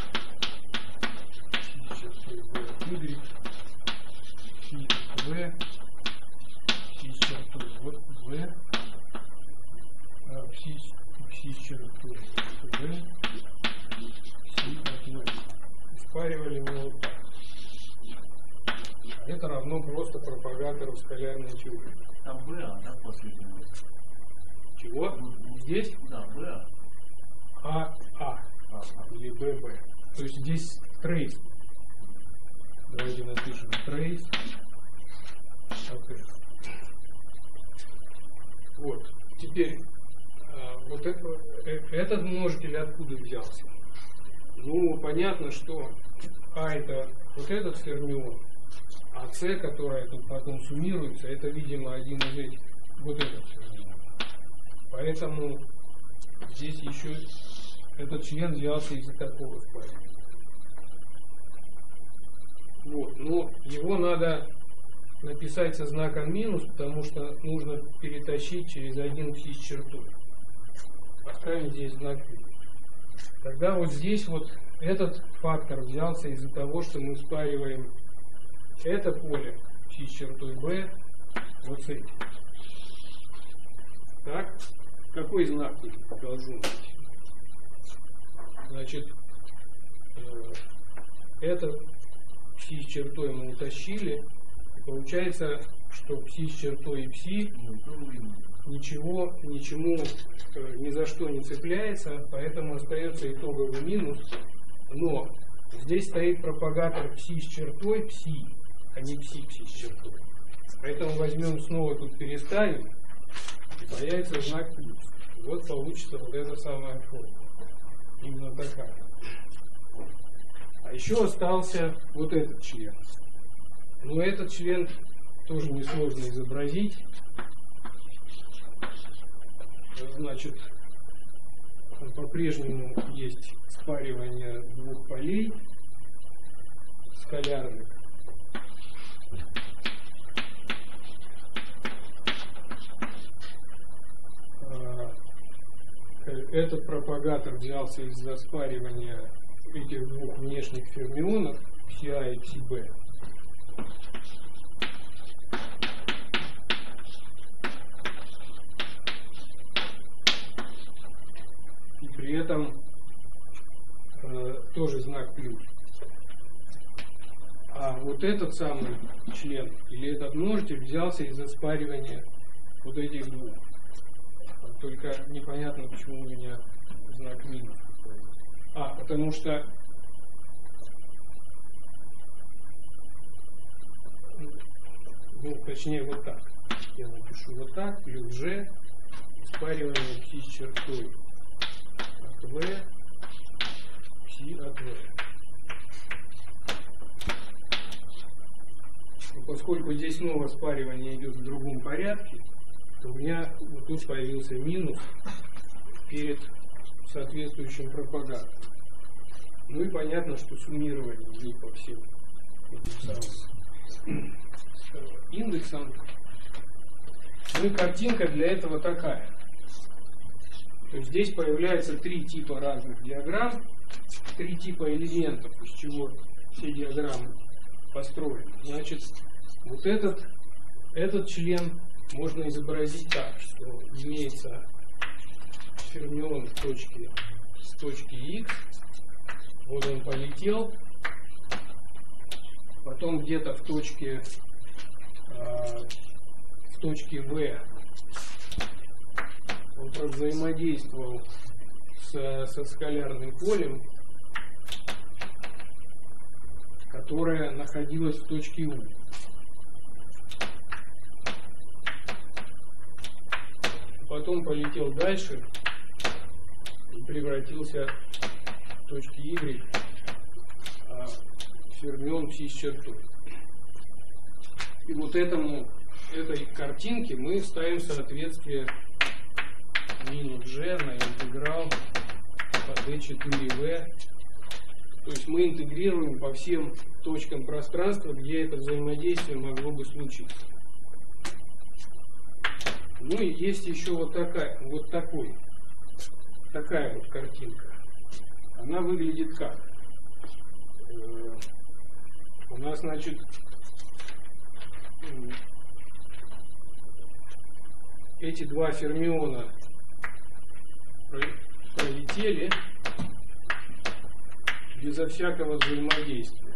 фи чертой Y, фи V, фи с чертой V, фи, фи с чертой V, фи от V. Спаривали мы вот так. Это равно просто пропагатору скалярной теории. Там бэ а, да, последний? Чего? Здесь? Да, бэ а. А, А. А, или бэ бэ. То есть здесь трейс. Давайте напишем трейс. Okay. Вот. Теперь вот это, этот множитель откуда взялся? Ну, понятно, что А это вот этот фермион, а С, которая тут потом суммируется, это, видимо, один из этих, вот этот фермион. Поэтому здесь еще этот член взялся из-за такого спаривания. Вот. Но его надо написать со знаком минус, потому что нужно перетащить через один фи с чертой. Поставим здесь знак минус. Тогда вот здесь вот этот фактор взялся из-за того, что мы спариваем это поле фи с чертой b вот с этим. Так? Какой знак тут должен быть? Значит, э, это пси с чертой мы утащили. И получается, что пси с чертой и пси ничего, ничему э, ни за что не цепляется, поэтому остается итоговый минус. Но здесь стоит пропагатор пси с чертой пси, а не пси пси с чертой. Поэтому возьмем снова тут переставим, и появится знак плюс. Вот получится вот эта самая формула. Именно такая. А еще остался вот этот член. Но этот член тоже несложно изобразить. Значит, по-прежнему есть спаривание двух полей скалярных. Этот пропагатор взялся из-за спаривания этих двух внешних фермионов, пси а и пси бэ. И при этом э, тоже знак плюс. А вот этот самый член или этот множитель взялся из-за спаривания вот этих двух. Только непонятно, почему у меня знак минус. А, потому что ну, точнее вот так. Я напишу вот так, плюс G, спаривание пси с чертой от V, пси от V. Но поскольку здесь снова спаривание идет в другом порядке, то у меня вот тут появился минус перед соответствующим пропагатором. Ну и понятно, что суммирование не по всем этим самым индексам. Ну и картинка для этого такая. То есть здесь появляется три типа разных диаграмм, три типа элементов, из чего все диаграммы построены. Значит, вот этот, этот член можно изобразить так, что имеется фермион в точке, с точки x, вот он полетел, потом где-то в точке, в точке В он взаимодействовал со, со скалярным полем, которое находилось в точке У. Потом полетел дальше и превратился в точке Y в фермион Ψ с чертой. И вот этому, этой картинке мы ставим соответствие минус G на интеграл по d четыре v. То есть мы интегрируем по всем точкам пространства, где это взаимодействие могло бы случиться. Ну и есть еще вот такая, вот такой, такая вот картинка. Она выглядит как? У нас, значит, эти два фермиона пролетели безо всякого взаимодействия.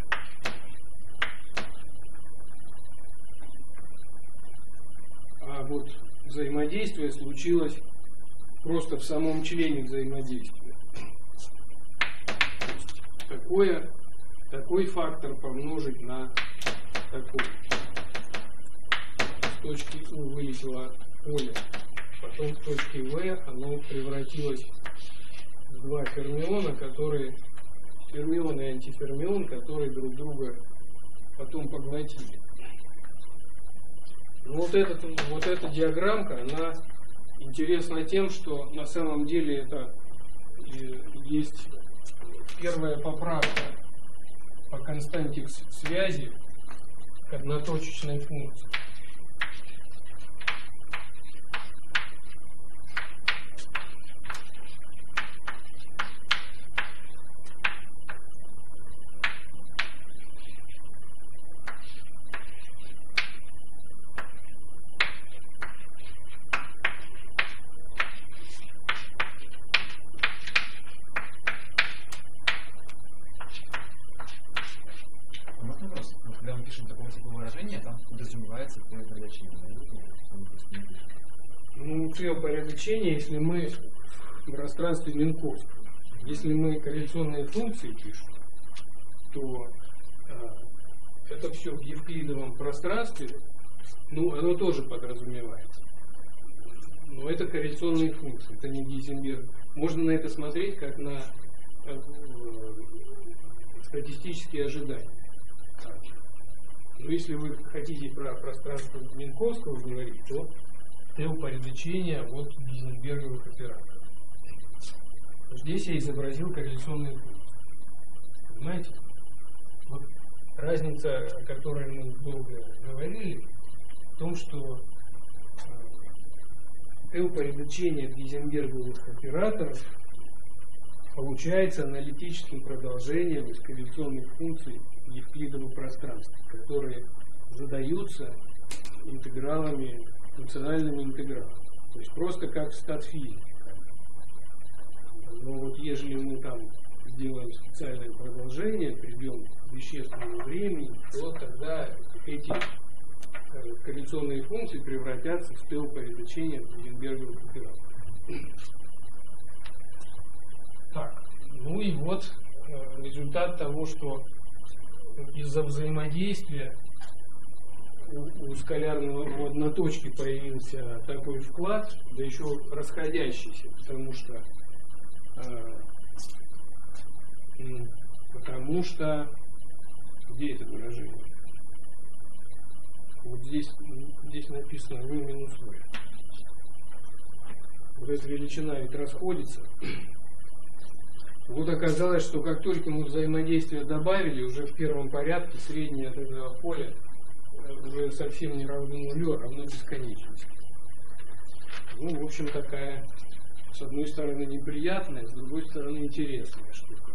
А вот взаимодействие случилось просто в самом члене взаимодействия. Такое, такой фактор помножить на такой. С точки У вылетело поле, потом в точке В оно превратилось в два фермиона, которые фермион и антифермион, которые друг друга потом поглотили. Вот, этот, вот эта диаграммка, она интересна тем, что на самом деле это есть первая поправка по константе связи к одноточечной функции. Ну, упорядочение, если мы в пространстве Минковского, если мы корреляционные функции пишем, то э, это все в евклидовом пространстве, ну, оно тоже подразумевается. Но это корреляционные функции, это не Гейзенберг. Можно на это смотреть как на э, статистические ожидания. Но если вы хотите про пространство Минковского говорить, то Т упорядочение от Гейзенберговых операторов. Здесь я изобразил корреляционные функции. Понимаете? Вот разница, о которой мы долго говорили, в том, что Т упорядочение от Гейзенберговых операторов получается аналитическим продолжением из корреляционных функций евклидового пространства, которые задаются интегралами, функциональными интегралами. То есть просто как в статфизике. Но вот если мы там сделаем специальное продолжение, придем к вещественному времени, то тогда эти корреляционные функции превратятся в Т упорядочение Гейзенберговых операторов. Так, ну и вот результат того, что из-за взаимодействия у, у скалярного у одноточки появился такой вклад, да еще расходящийся, потому что э, потому что где это выражение? Вот здесь, здесь написано В минус В. Вот эта величина ведь расходится. Вот оказалось, что как только мы взаимодействие добавили, уже в первом порядке среднее от этого поля уже совсем не равно нулю, а равно бесконечности. Ну, в общем, такая, с одной стороны, неприятная, с другой стороны, интересная штука.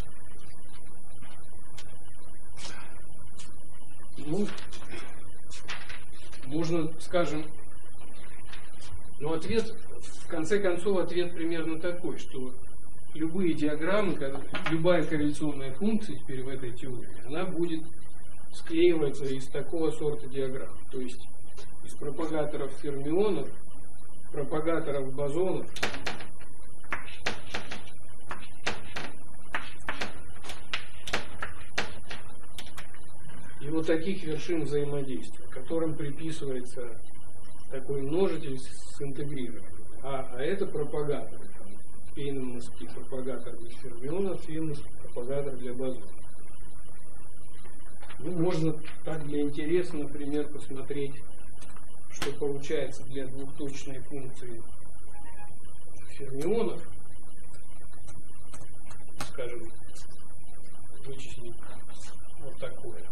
Ну, можно, скажем, но ответ, в конце концов, ответ примерно такой, что любые диаграммы, любая корреляционная функция теперь в этой теории, она будет склеивается из такого сорта диаграмм. То есть из пропагаторов фермионов, пропагаторов бозонов и вот таких вершин взаимодействия, которым приписывается такой множитель с интегрированием. А, а это пропагаторы. Фейнмановский пропагатор для фермионов, фейнмановский пропагатор для бозонов. Ну, можно так для интереса, например, посмотреть, что получается для двухточной функции фермионов. Скажем, вычислить вот такое.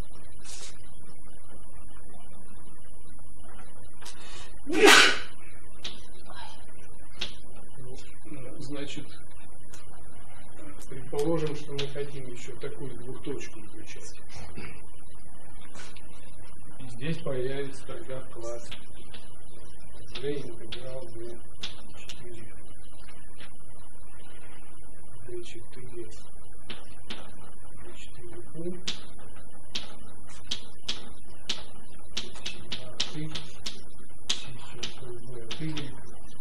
Значит, предположим, что мы хотим еще такую двухточку изучать. И здесь появится тогда класс G интеграл d четыре d четыре d четыре u ты ты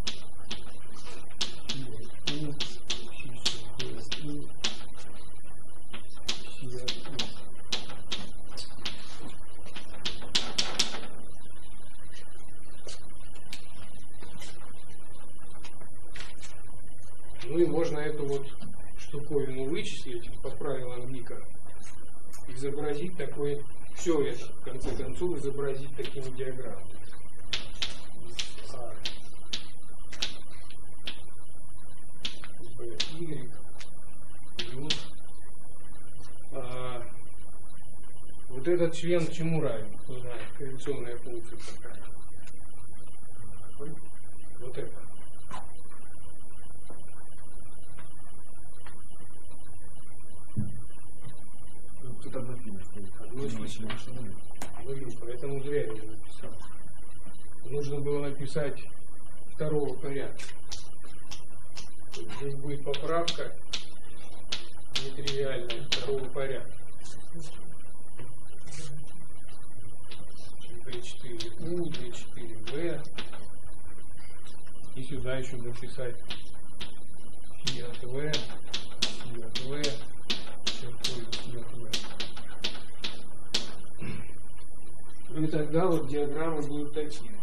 Ну и можно эту вот штуковину вычислить по правилам Гика, изобразить такой, все это в конце концов изобразить такими диаграммами. А, B, Y, плюс. А, вот этот член к чему равен? Кто знает, корреляционная функция такая. Вот это. Тут одно фильм стоит. Одно фильм. Ну, поэтому зря я его написал. Нужно было написать второго порядка. Здесь будет поправка нетривиальная второго порядка. ди четыре у, ди четыре вэ. И сюда еще написать фи от v, фи от v, фи от v. И тогда вот диаграммы будут такие.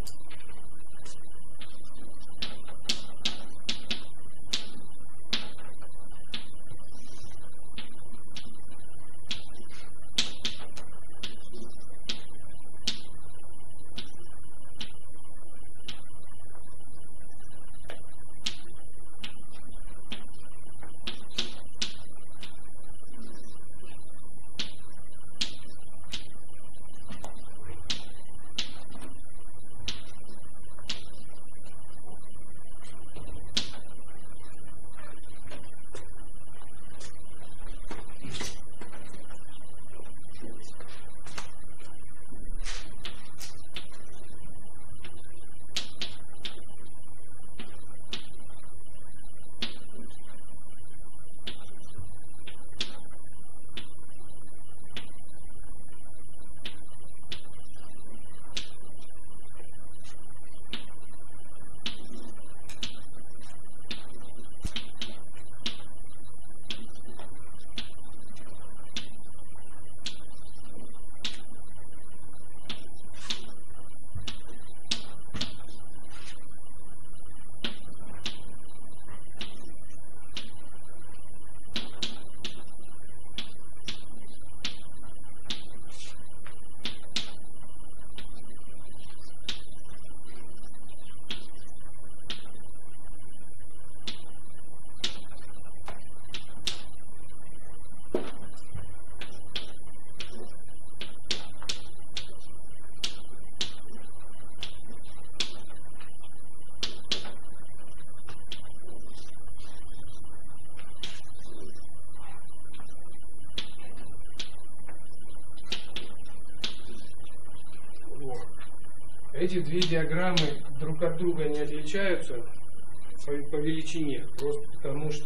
Эти две диаграммы друг от друга не отличаются по, по величине, просто потому что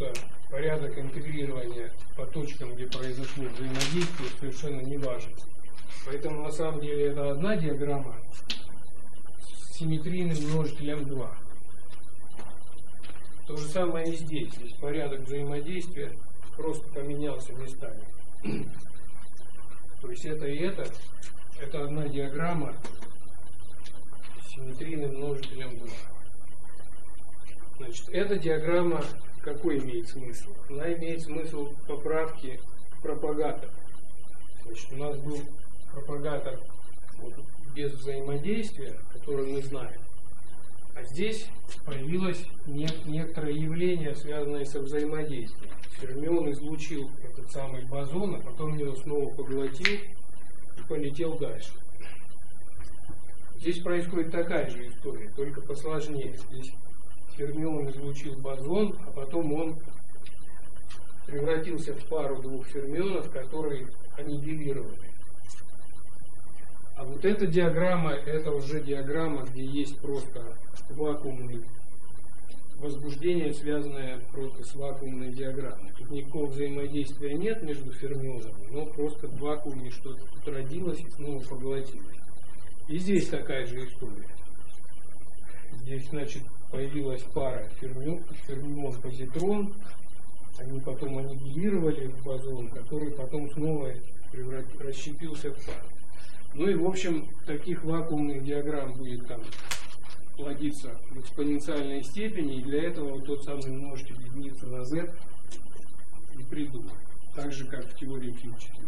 порядок интегрирования по точкам, где произошло взаимодействие, совершенно не важен. Поэтому на самом деле это одна диаграмма с симметрийным множителем два. То же самое и здесь. Здесь порядок взаимодействия просто поменялся местами. То есть это и это, это одна диаграмма с симметрийным множителем два. Значит, эта диаграмма какой имеет смысл? Она имеет смысл поправки пропагатора. Значит, у нас был пропагатор вот, без взаимодействия, который мы знаем. А здесь появилось не, некоторое явление, связанное со взаимодействием. Фермион излучил этот самый бозон, а потом его снова поглотил и полетел дальше. Здесь происходит такая же история, только посложнее. Здесь фермион излучил бозон, а потом он превратился в пару двух фермионов, которые аннигилированы. А вот эта диаграмма, это уже диаграмма, где есть просто вакуумное возбуждение, связанное просто с вакуумной диаграммой. Тут никакого взаимодействия нет между фермионами, но просто в вакууме что-то тут родилось и снова поглотилось. И здесь такая же история. Здесь, значит, появилась пара фермион, фермион-позитрон, они потом аннигилировали в бозон, который потом снова преврат... расщепился в пару. Ну и, в общем, таких вакуумных диаграмм будет там плодиться в экспоненциальной степени, и для этого вот тот самый множитель единицы на z и придумать. Так же, как в теории Филчета.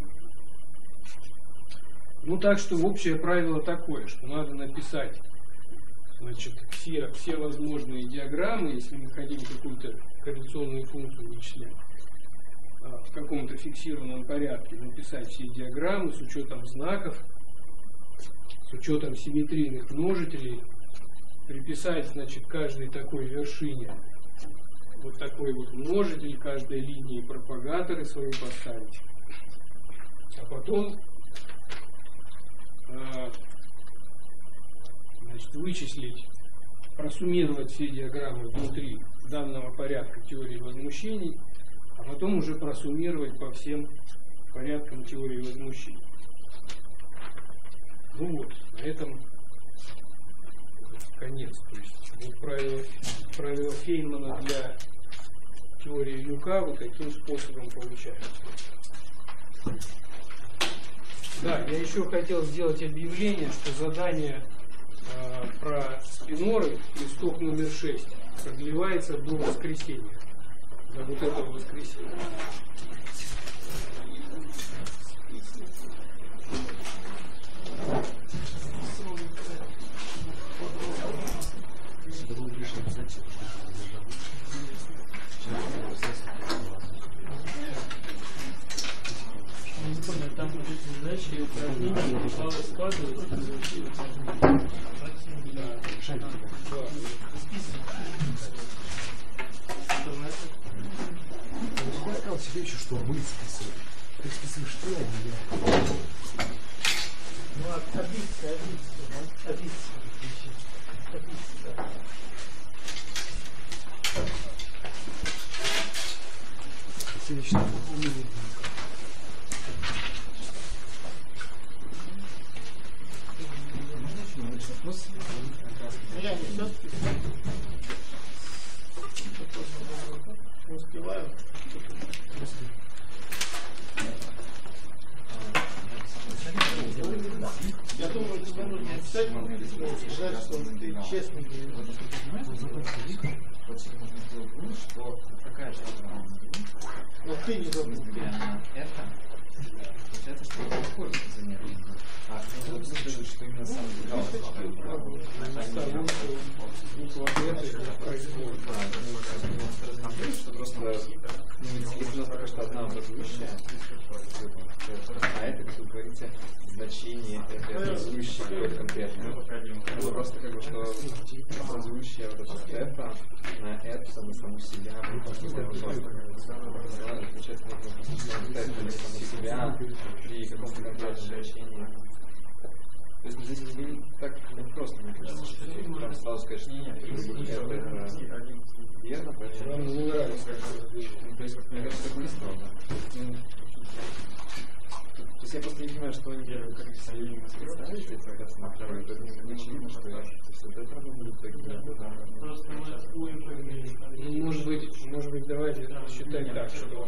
Ну, так что общее правило такое, что надо написать, значит, все, все возможные диаграммы, если мы хотим какую-то корреляционную функцию вычислять, в каком-то фиксированном порядке, написать все диаграммы с учетом знаков, с учетом симметрийных множителей, приписать, значит, каждой такой вершине вот такой вот множитель, каждой линии пропагаторы свои поставить, а потом э, значит, вычислить, просуммировать все диаграммы внутри данного порядка теории возмущений, а потом уже просуммировать по всем порядкам теории возмущений. Ну вот, на этом конец. То есть вот правило, правило Фейнмана для теории Юка вот таким способом получается. Да, я еще хотел сделать объявление, что задание э, про спиноры, листок номер шесть, продлевается до воскресенья. До вот этого воскресенья. Там вот эти задачи и упражнения упало складывать. Я сказал себе еще, что мы списываем. Ты списываешь ты, а не я. Ну, обидься, обидься, обидься. Обидься, да. Отлично. Я не все списал. Не успеваю. Я думаю, тебе нужно писать, сказать, что ты честный говоришь. Что какая же Но ты не забыл. это получается, что это похоже за нервы. А что следует, что именно сам что просто нужно пока что одна образующая, а это, как вы говорите, значение этой образующей какой-то конкретной. Просто как бы, что образующая вот эта это на это на саму себя, получается, нужно это на саму себя при каком-то конкретном значении. То есть здесь изменить так ну, просто, мне кажется, что там сразу сказать, что нет, это верно, поэтому... Вам не нравится. То есть, мне кажется, это быстро, да? То есть я просто не понимаю, что они делают, как они представители, когда смотрят, это не очевидно, что я... То есть вот это будут такие... Ну, может быть, может быть, давайте считать так, что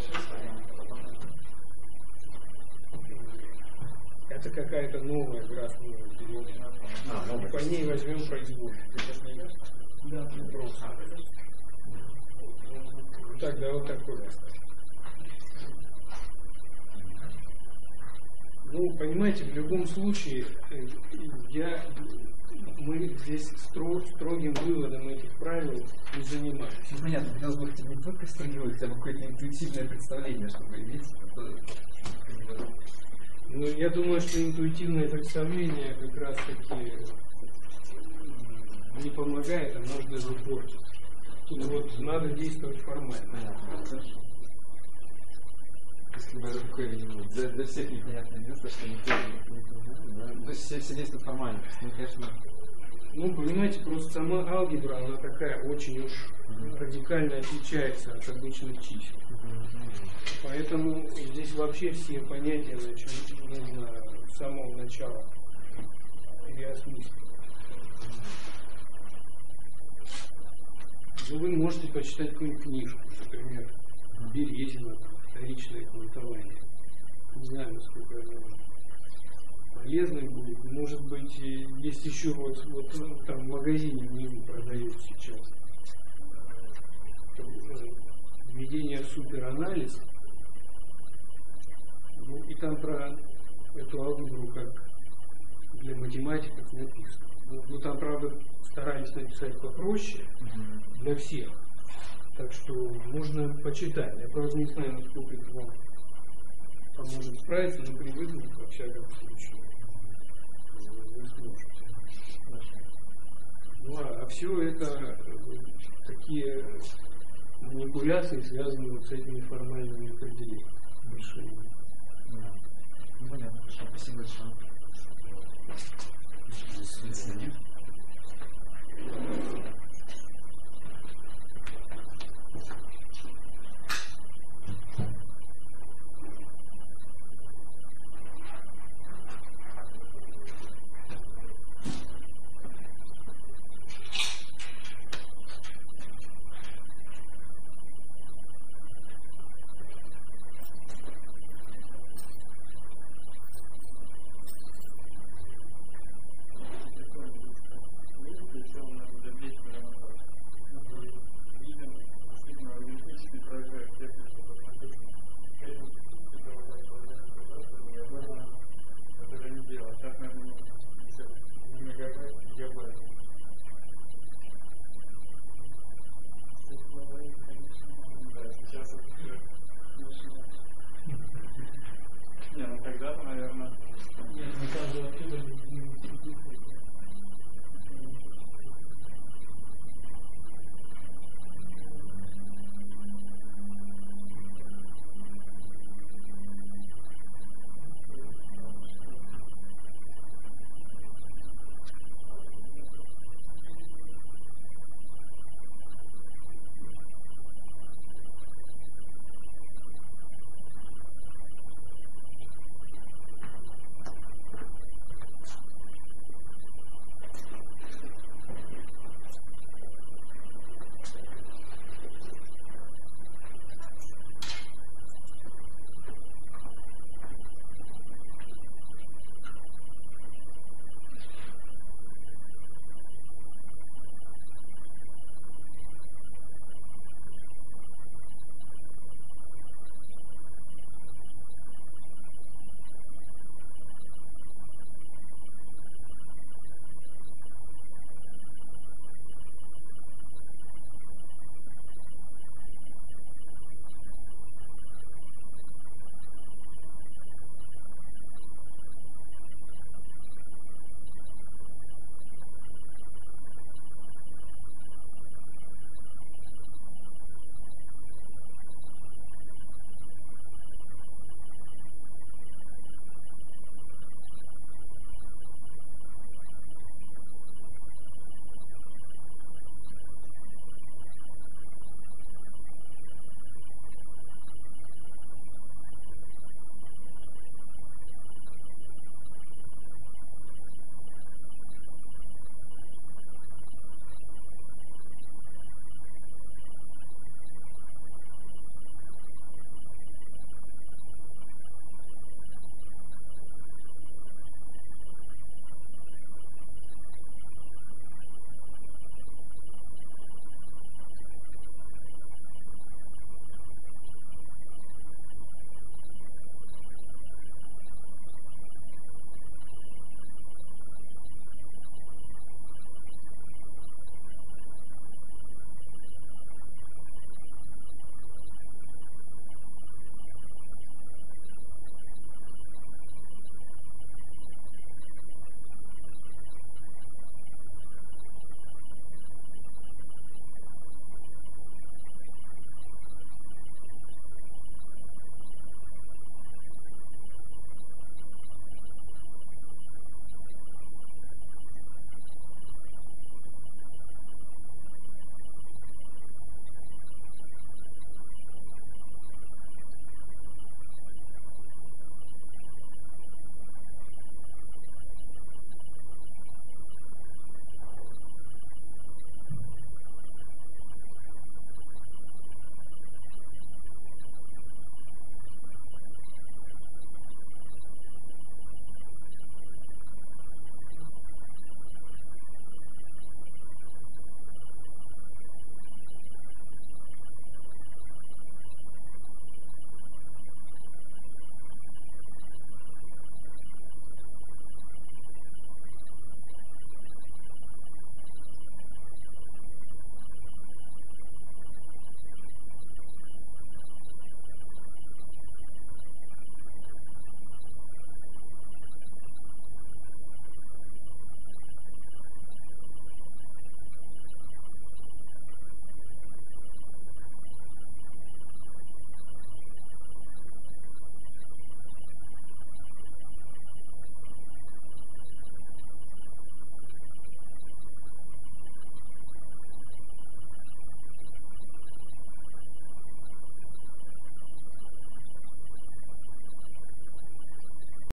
это какая-то новая графная передача. А, новая. По ней возьмем производство. Ты сейчас найдешь? Да. Ну, просто. Ну, тогда вот такой оставим. Ну, понимаете, в любом случае, я, мы здесь стро, строгим выводом этих правил не занимаемся. Ну, понятно, хотелось бы хотя бы не только строгим выводом, хотя бы какое-то интуитивное представление, чтобы иметь. Ну, я думаю, что интуитивное представление как раз таки не помогает, а может даже портит. Тут вот надо действовать формально. Понятно, хорошо. Если бы это такое видимо, для, для всех непонятное место, что никто не понимает, то есть все, все действуют формально. Ну, конечно. Ну, понимаете, просто сама алгебра, она такая очень уж mm-hmm. радикально отличается от обычных чисел. Mm-hmm. Поэтому здесь вообще все понятия нужно с самого начала переосмыслить. Ну, вы можете почитать какую-нибудь книжку, например, Березина, вторичное квантование. Не знаю, насколько это полезным будет. Может быть, есть еще вот, вот там в магазине внизу продают сейчас введение в суперанализ. Ну, и там про эту алгебру как для математиков написано. Ну, ну там, правда, старались написать попроще mm-hmm. для всех. Так что можно почитать. Я просто не знаю, насколько это вам поможет справиться, но привыкнуть, во всяком случае, вы сможете. Ну, а, а все это такие манипуляции, связанные вот с этими формальными определениями. Большими. Да. Ну, понятно. Хорошо. Спасибо большое. До свидания.